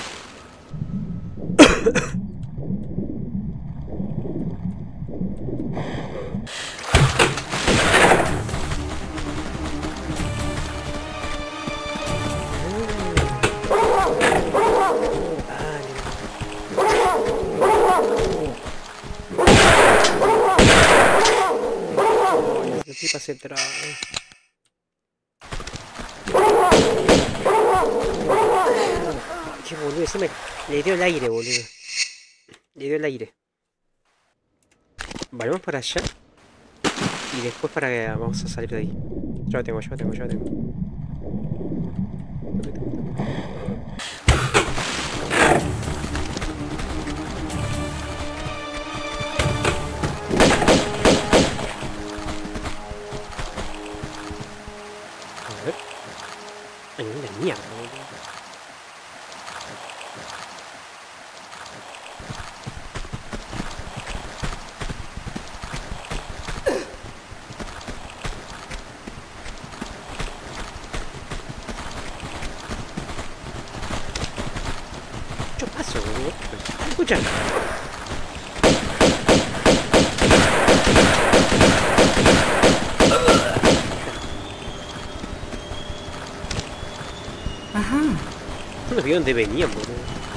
A: Aquí pasé atrás. Qué boludo, le dio el aire, boludo. Le dio el aire. Vale, vamos para allá. Y después vamos a salir de ahí. Yo lo tengo. A ver. Ay, mira, mierda, boludo. Mucho paso, boludo. Escucha.
F: Ajá.
A: No vi dónde venían, boludo.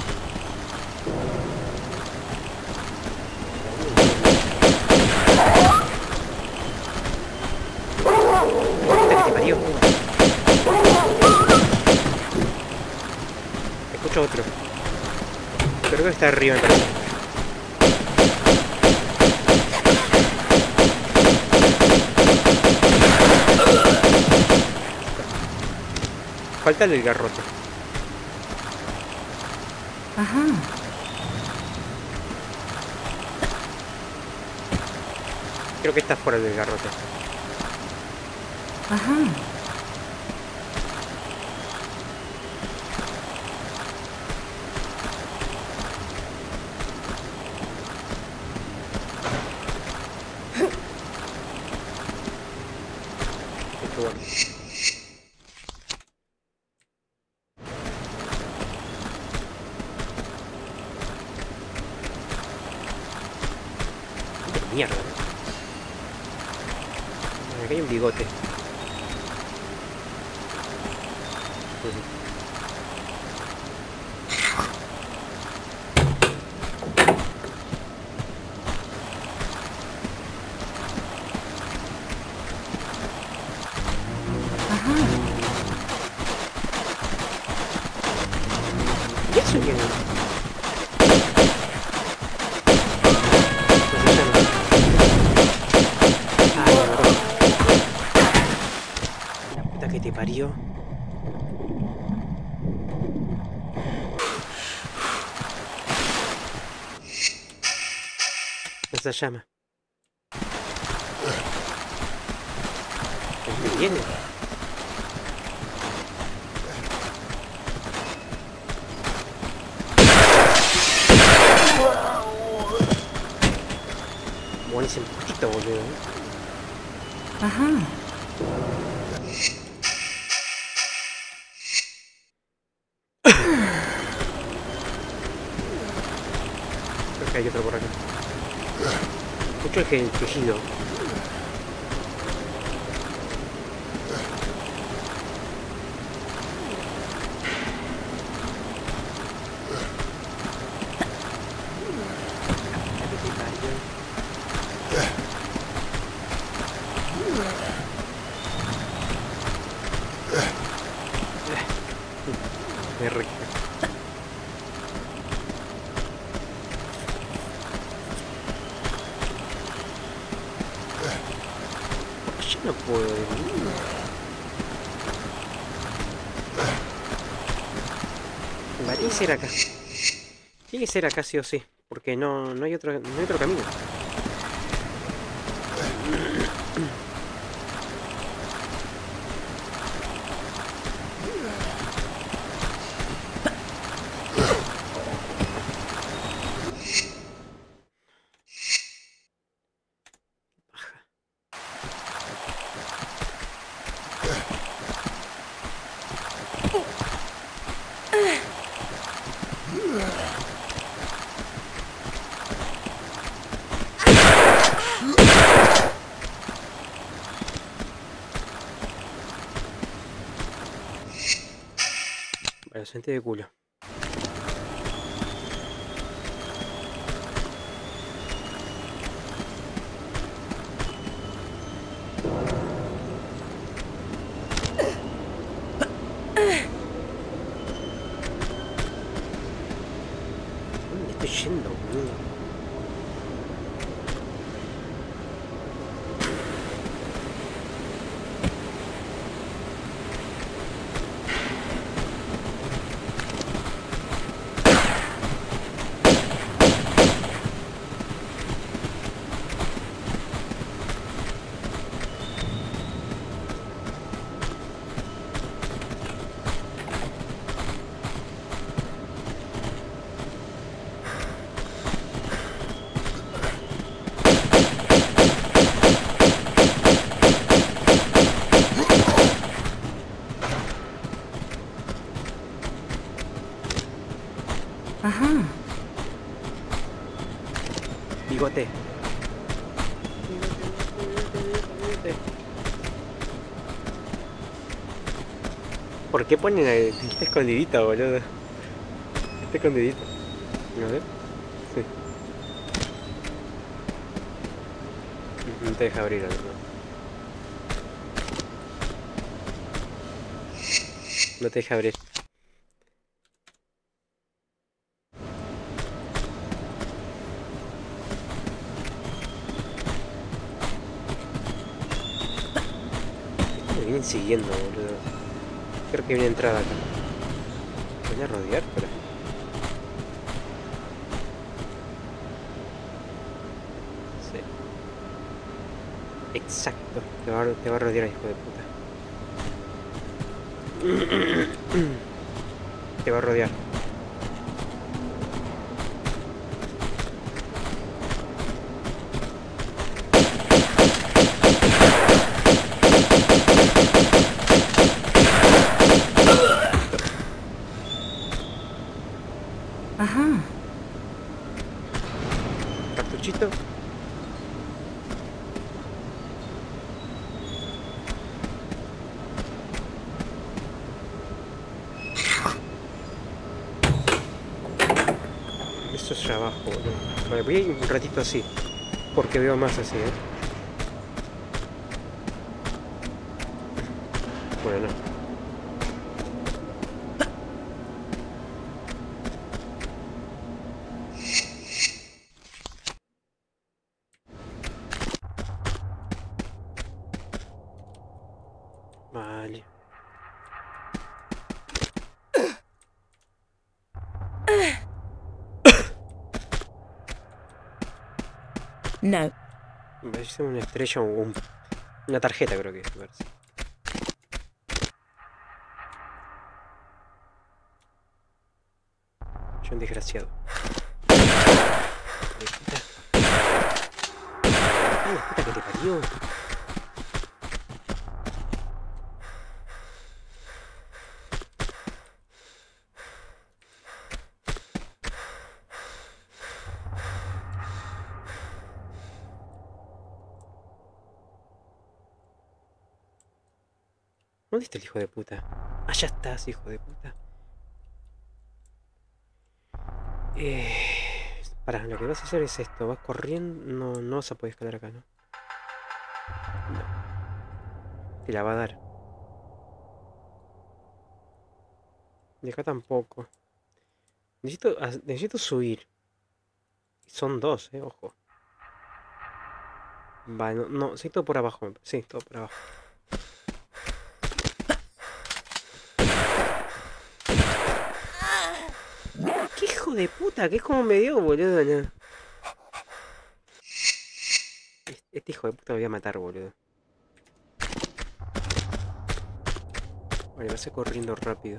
A: Puta que te parió. Escucho otro. Creo que está arriba, me parece. Falta el garrote.
F: Ajá.
A: Creo que está fuera del garrote.
F: Ajá.
A: lugar. ¡Qué mierda! Acá hay un bigote. ¿Y eso qué es? La puta que te parió. Esa llama. ¿Me viene? Bueno, ese poquito, boludo.
F: Ajá.
A: Creo que hay otro por acá. Escucho el quejido. Me re... Yo no puedo ir. Vale, tiene que ser acá. Tiene que ser acá sí o sí. Porque no hay otro camino. Vale, senté de culo. ¿Dónde estoy yendo, boludo?
F: Ajá.
A: Bigote. ¿Por qué ponen a... Está escondidita, boludo? Está escondidita. A ver. Sí. No te deja abrir, ¿no? No te deja abrir. Me vienen siguiendo, boludo. Creo que hay una entrada acá. Voy a rodear, pero... Sí. Exacto. Te va a rodear, hijo de puta. Te va a rodear. eso es allá abajo, boludo. Vale, voy a ir un ratito así. Porque veo más así, Bueno. Vale.
F: No.
A: Me parece una estrella o una tarjeta, creo que es. Me parece. Yo un desgraciado. Ay, la puta que te parió. ¿Dónde está el hijo de puta? Allá estás, hijo de puta. Pará, lo que vas a hacer es esto. Vas corriendo. No vas a poder escalar acá, ¿no? No. Te la va a dar. De acá tampoco. Necesito subir. Son dos, ojo. Vale, no, sí, todo por abajo. Sí, todo por abajo. ¿Qué hijo de puta? ¿Qué es como me dio, boludo? No. Este hijo de puta me voy a matar, boludo. Vale, vas a corriendo rápido.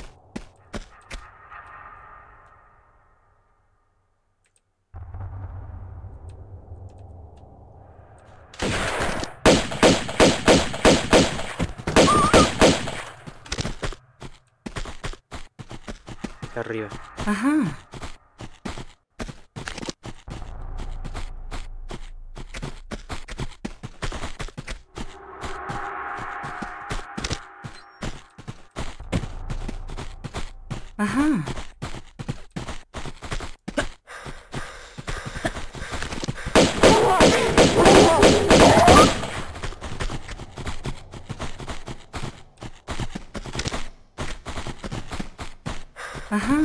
A: Está arriba.
F: Ajá. Ajá. Ajá.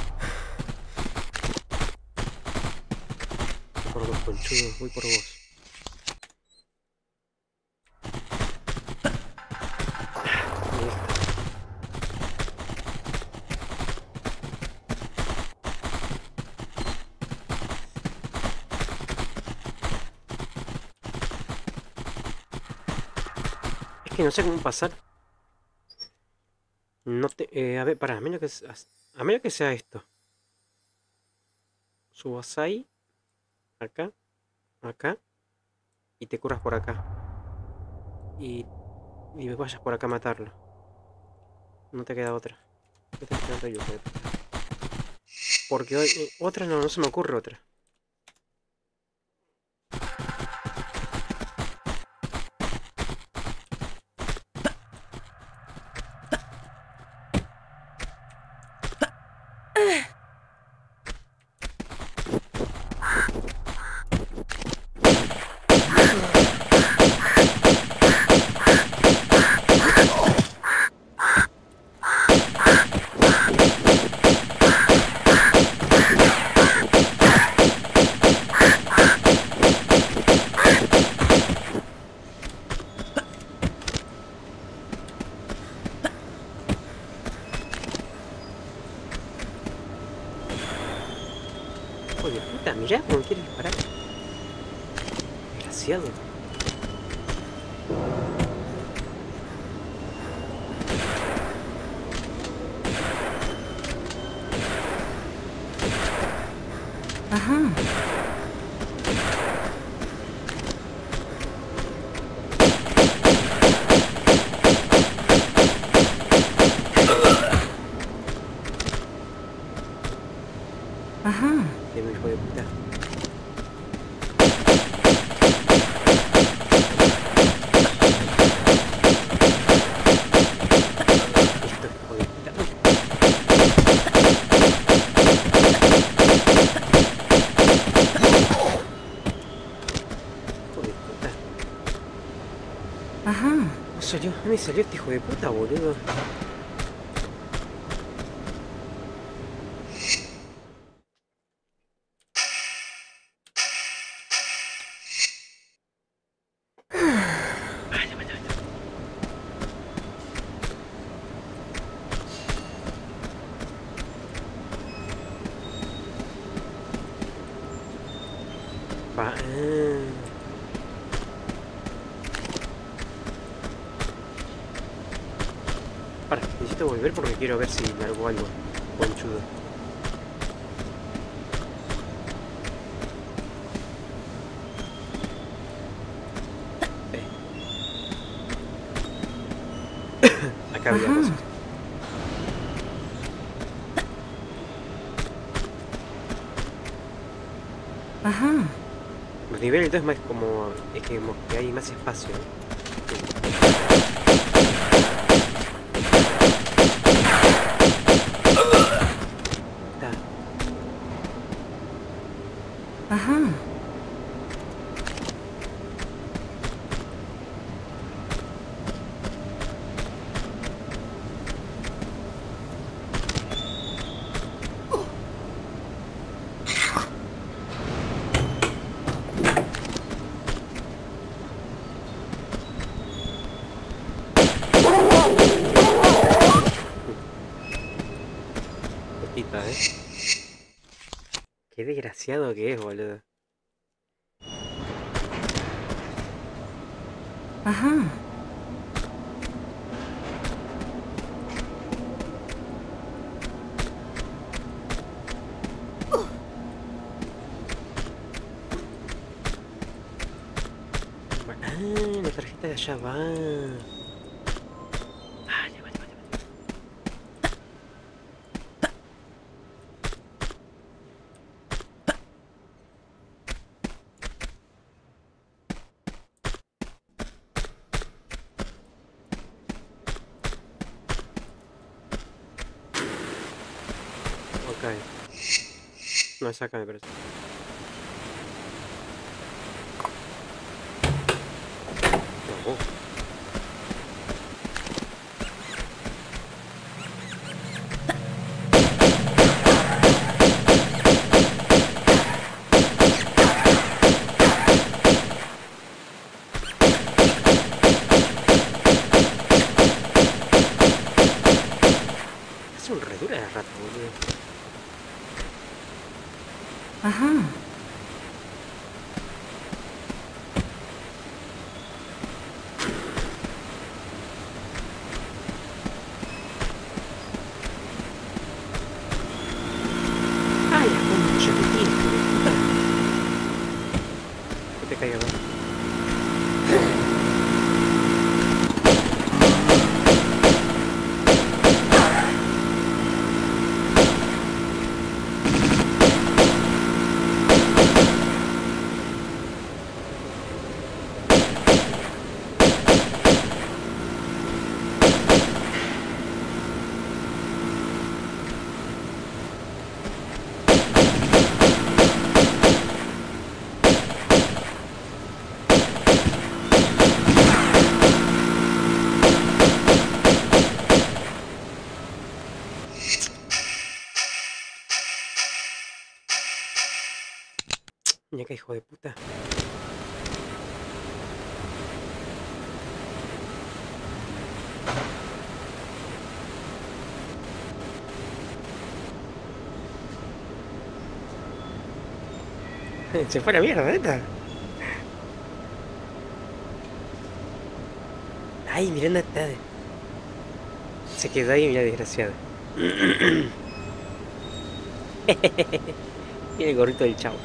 A: Por vos, conchudo, voy por vos. Es que no sé cómo pasar. No te... a ver, pará, a menos que sea esto. Subas ahí. Acá. Acá. Y te curas por acá. Y vayas por acá a matarlo. No te queda otra. ¿Qué te queda otra yo? Porque otra no se me ocurre otra. Hijo de puta, mirá cómo quiere disparar. Desgraciado.
F: Ajá. Ajá.
A: De mi hijo de puta. Esto, hijo de puta.
F: Ajá.
A: ¿Cómo salió? ¿Dónde salió este hijo de puta, boludo? Para, necesito volver porque quiero ver si me hago algo conchudo. Acá había
F: Ajá.
A: cosas.
F: Ajá.
A: Los niveles 2 es más como... es que como que hay más espacio, ¿no? Está.
F: Ajá.
A: Cortita, ¿eh? Qué desgraciado que es, boludo.
F: Ajá.
A: Ah, la tarjeta de allá va. Vale, vale, vale. Ok. No es acá, me parece. No. Hace un redura de rato, boludo.
F: Ajá.
A: Ay, la concha que tiene, hijo de puta. Que te caiga, ¿no? Ñaca, hijo de puta. Se fue a la mierda, neta. Ay, mirá, neta. Se quedó ahí, mira, desgraciada. Tiene el gorrito del chavo.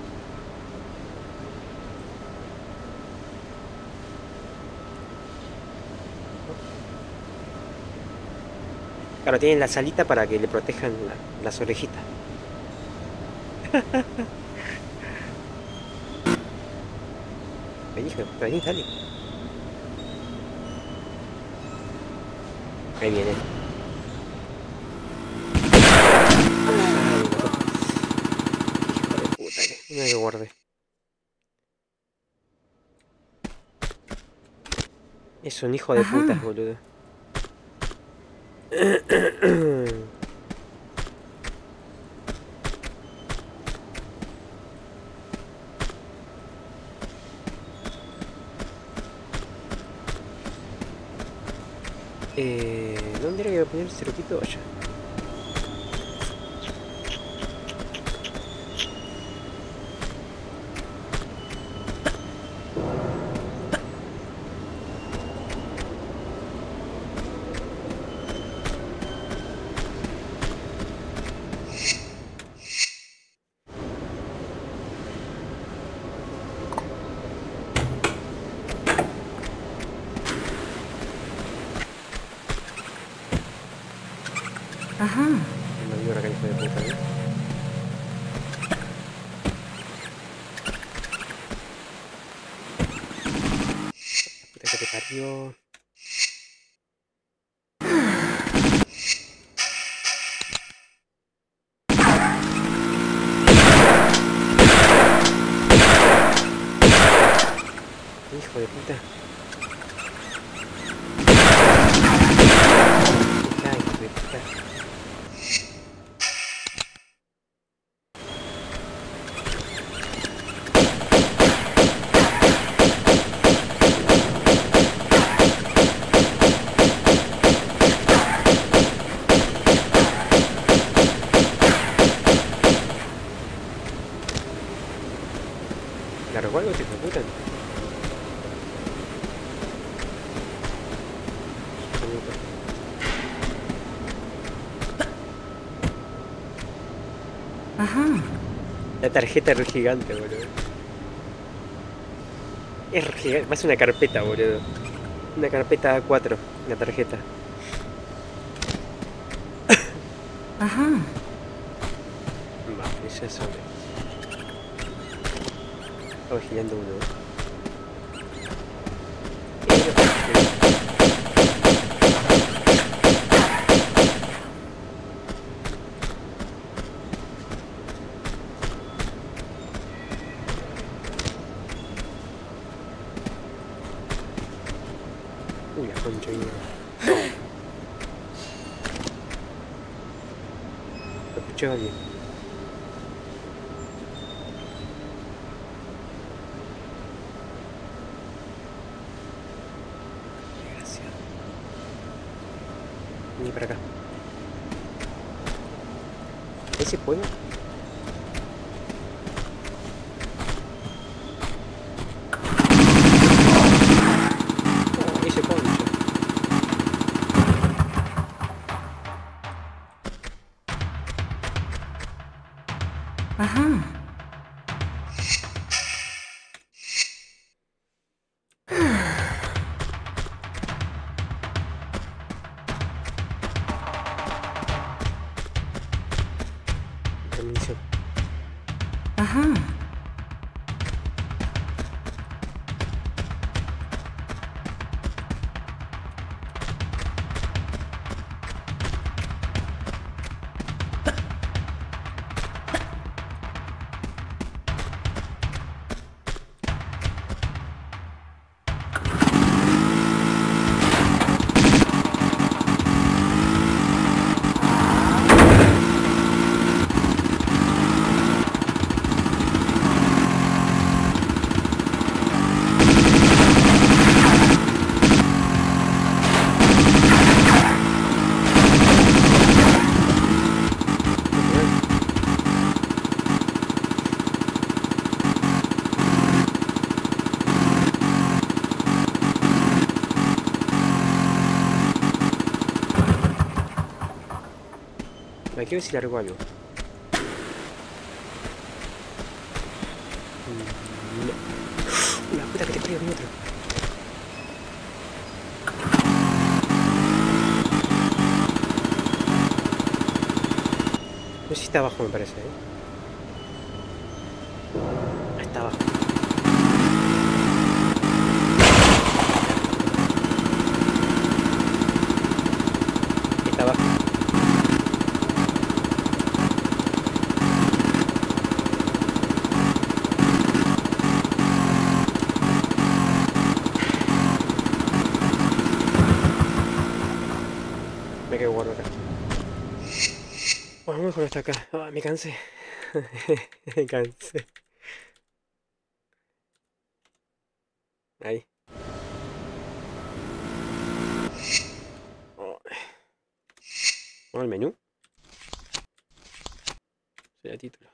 A: Claro, tienen la salita para que le protejan las orejitas. Vení, hijo de puta, vení, dale. Ahí viene. Ay, no. Hijo de puta, que me lo guardé. Es un hijo de
F: Ajá.
A: putas, boludo. ¿Dónde era que iba a poner el ceroquito? Allá.
F: Ajá.
A: Me olvidó acá, hijo de puta, ¿eh? La puta que te parió. Hijo de puta. Ay, hijo de puta. Claro, algo te ejecutan.
F: Ajá.
A: La tarjeta es gigante, boludo. Es gigante, más una carpeta, boludo. Una carpeta A4, la tarjeta.
F: Ajá.
A: Vale, ya son. Estaba girando uno. Uy, la concha de mi madre. Lo escuché a alguien. Gracias. Vení para acá. ¿Ese puedo? Oh, ese concha.
F: Ajá.
A: Munición.
F: Ajá. Me quiero ver si largo algo. No. La puta que te parió, mi otro. No sé si está abajo, me parece, Está abajo. Está abajo.
A: vamos con hasta acá. Ah, me cansé. Me cansé. Ahí. Oh. Vamos al menú. Sería título.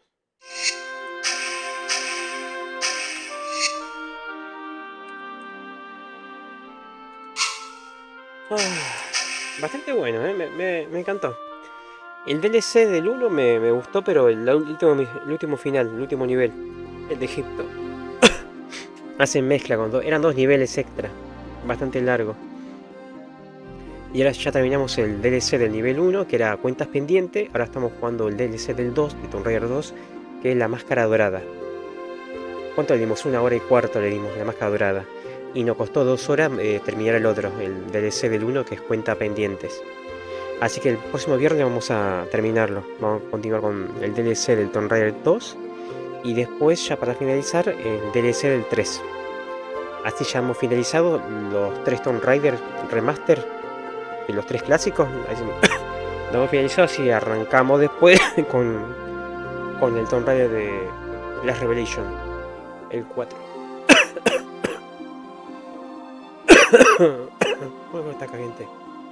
A: Bastante bueno, me encantó. El DLC del 1 me gustó, pero el último final, el último nivel, el de Egipto, hacen mezcla con dos. Eran 2 niveles extra, bastante largo. Y ahora ya terminamos el DLC del nivel 1, que era cuentas pendientes. Ahora estamos jugando el DLC del 2, de Tomb Raider 2, que es la máscara dorada. ¿Cuánto le dimos? 1 hora y cuarto le dimos la máscara dorada. Y nos costó 2 horas terminar el otro, el DLC del 1, que es cuenta pendientes. Así que el próximo viernes vamos a terminarlo. Vamos a continuar con el DLC del Tomb Raider 2. Y después, ya para finalizar, el DLC del 3. Así ya hemos finalizado los 3 Tomb Raider Remaster. Y los 3 clásicos. Lo hemos finalizado, así arrancamos después con el Tomb Raider de Last Revelation. El 4. Bueno, está caliente.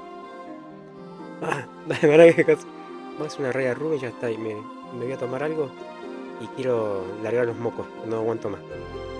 A: De verdad que vamos a hacer una raya rubia y ya está. Y me voy a tomar algo y quiero largar los mocos. No aguanto más.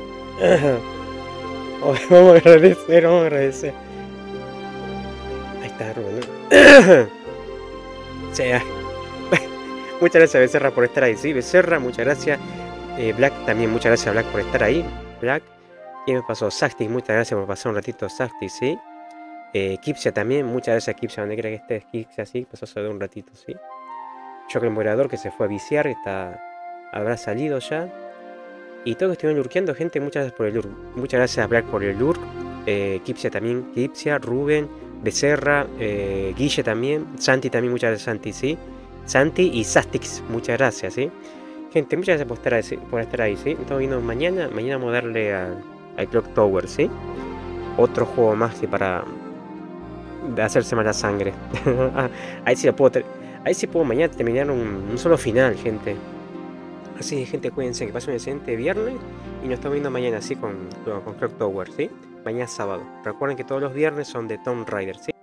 A: Vamos a agradecer. Ahí está Rubén, ¿no? Sí. Muchas gracias Becerra por estar ahí. Sí, Becerra, muchas gracias. Black también, muchas gracias Black por estar ahí. Black. ¿Quién me pasó? Sactis, muchas gracias por pasar un ratito. Sactis, ¿sí? Kipsia también, muchas gracias Kipsia, donde quiera que estés. Kipsia, sí, pasó solo un ratito, ¿sí? Chocolate moderador que se fue a viciar, habrá salido ya. Y todos que estuvieron lurkeando, gente, muchas gracias por el lurk. Muchas gracias Black por el lurk. Kipsia también, Kipsia, Rubén, Becerra, Guille también, Santi también, muchas gracias Santi, ¿sí? Santi y Sastix, muchas gracias, ¿sí? Gente, muchas gracias por estar ahí, ¿sí? Estamos viendo mañana vamos a darle al Clock Tower, ¿sí? Otro juego más que para hacerse mala sangre. Ahí sí puedo mañana terminar un solo final, gente. Así que, gente, cuídense, que pasen un excelente viernes. Y nos estamos viendo mañana, ¿sí? Con Clock Tower, ¿sí? Mañana sábado. Recuerden que todos los viernes son de Tomb Raider, ¿sí?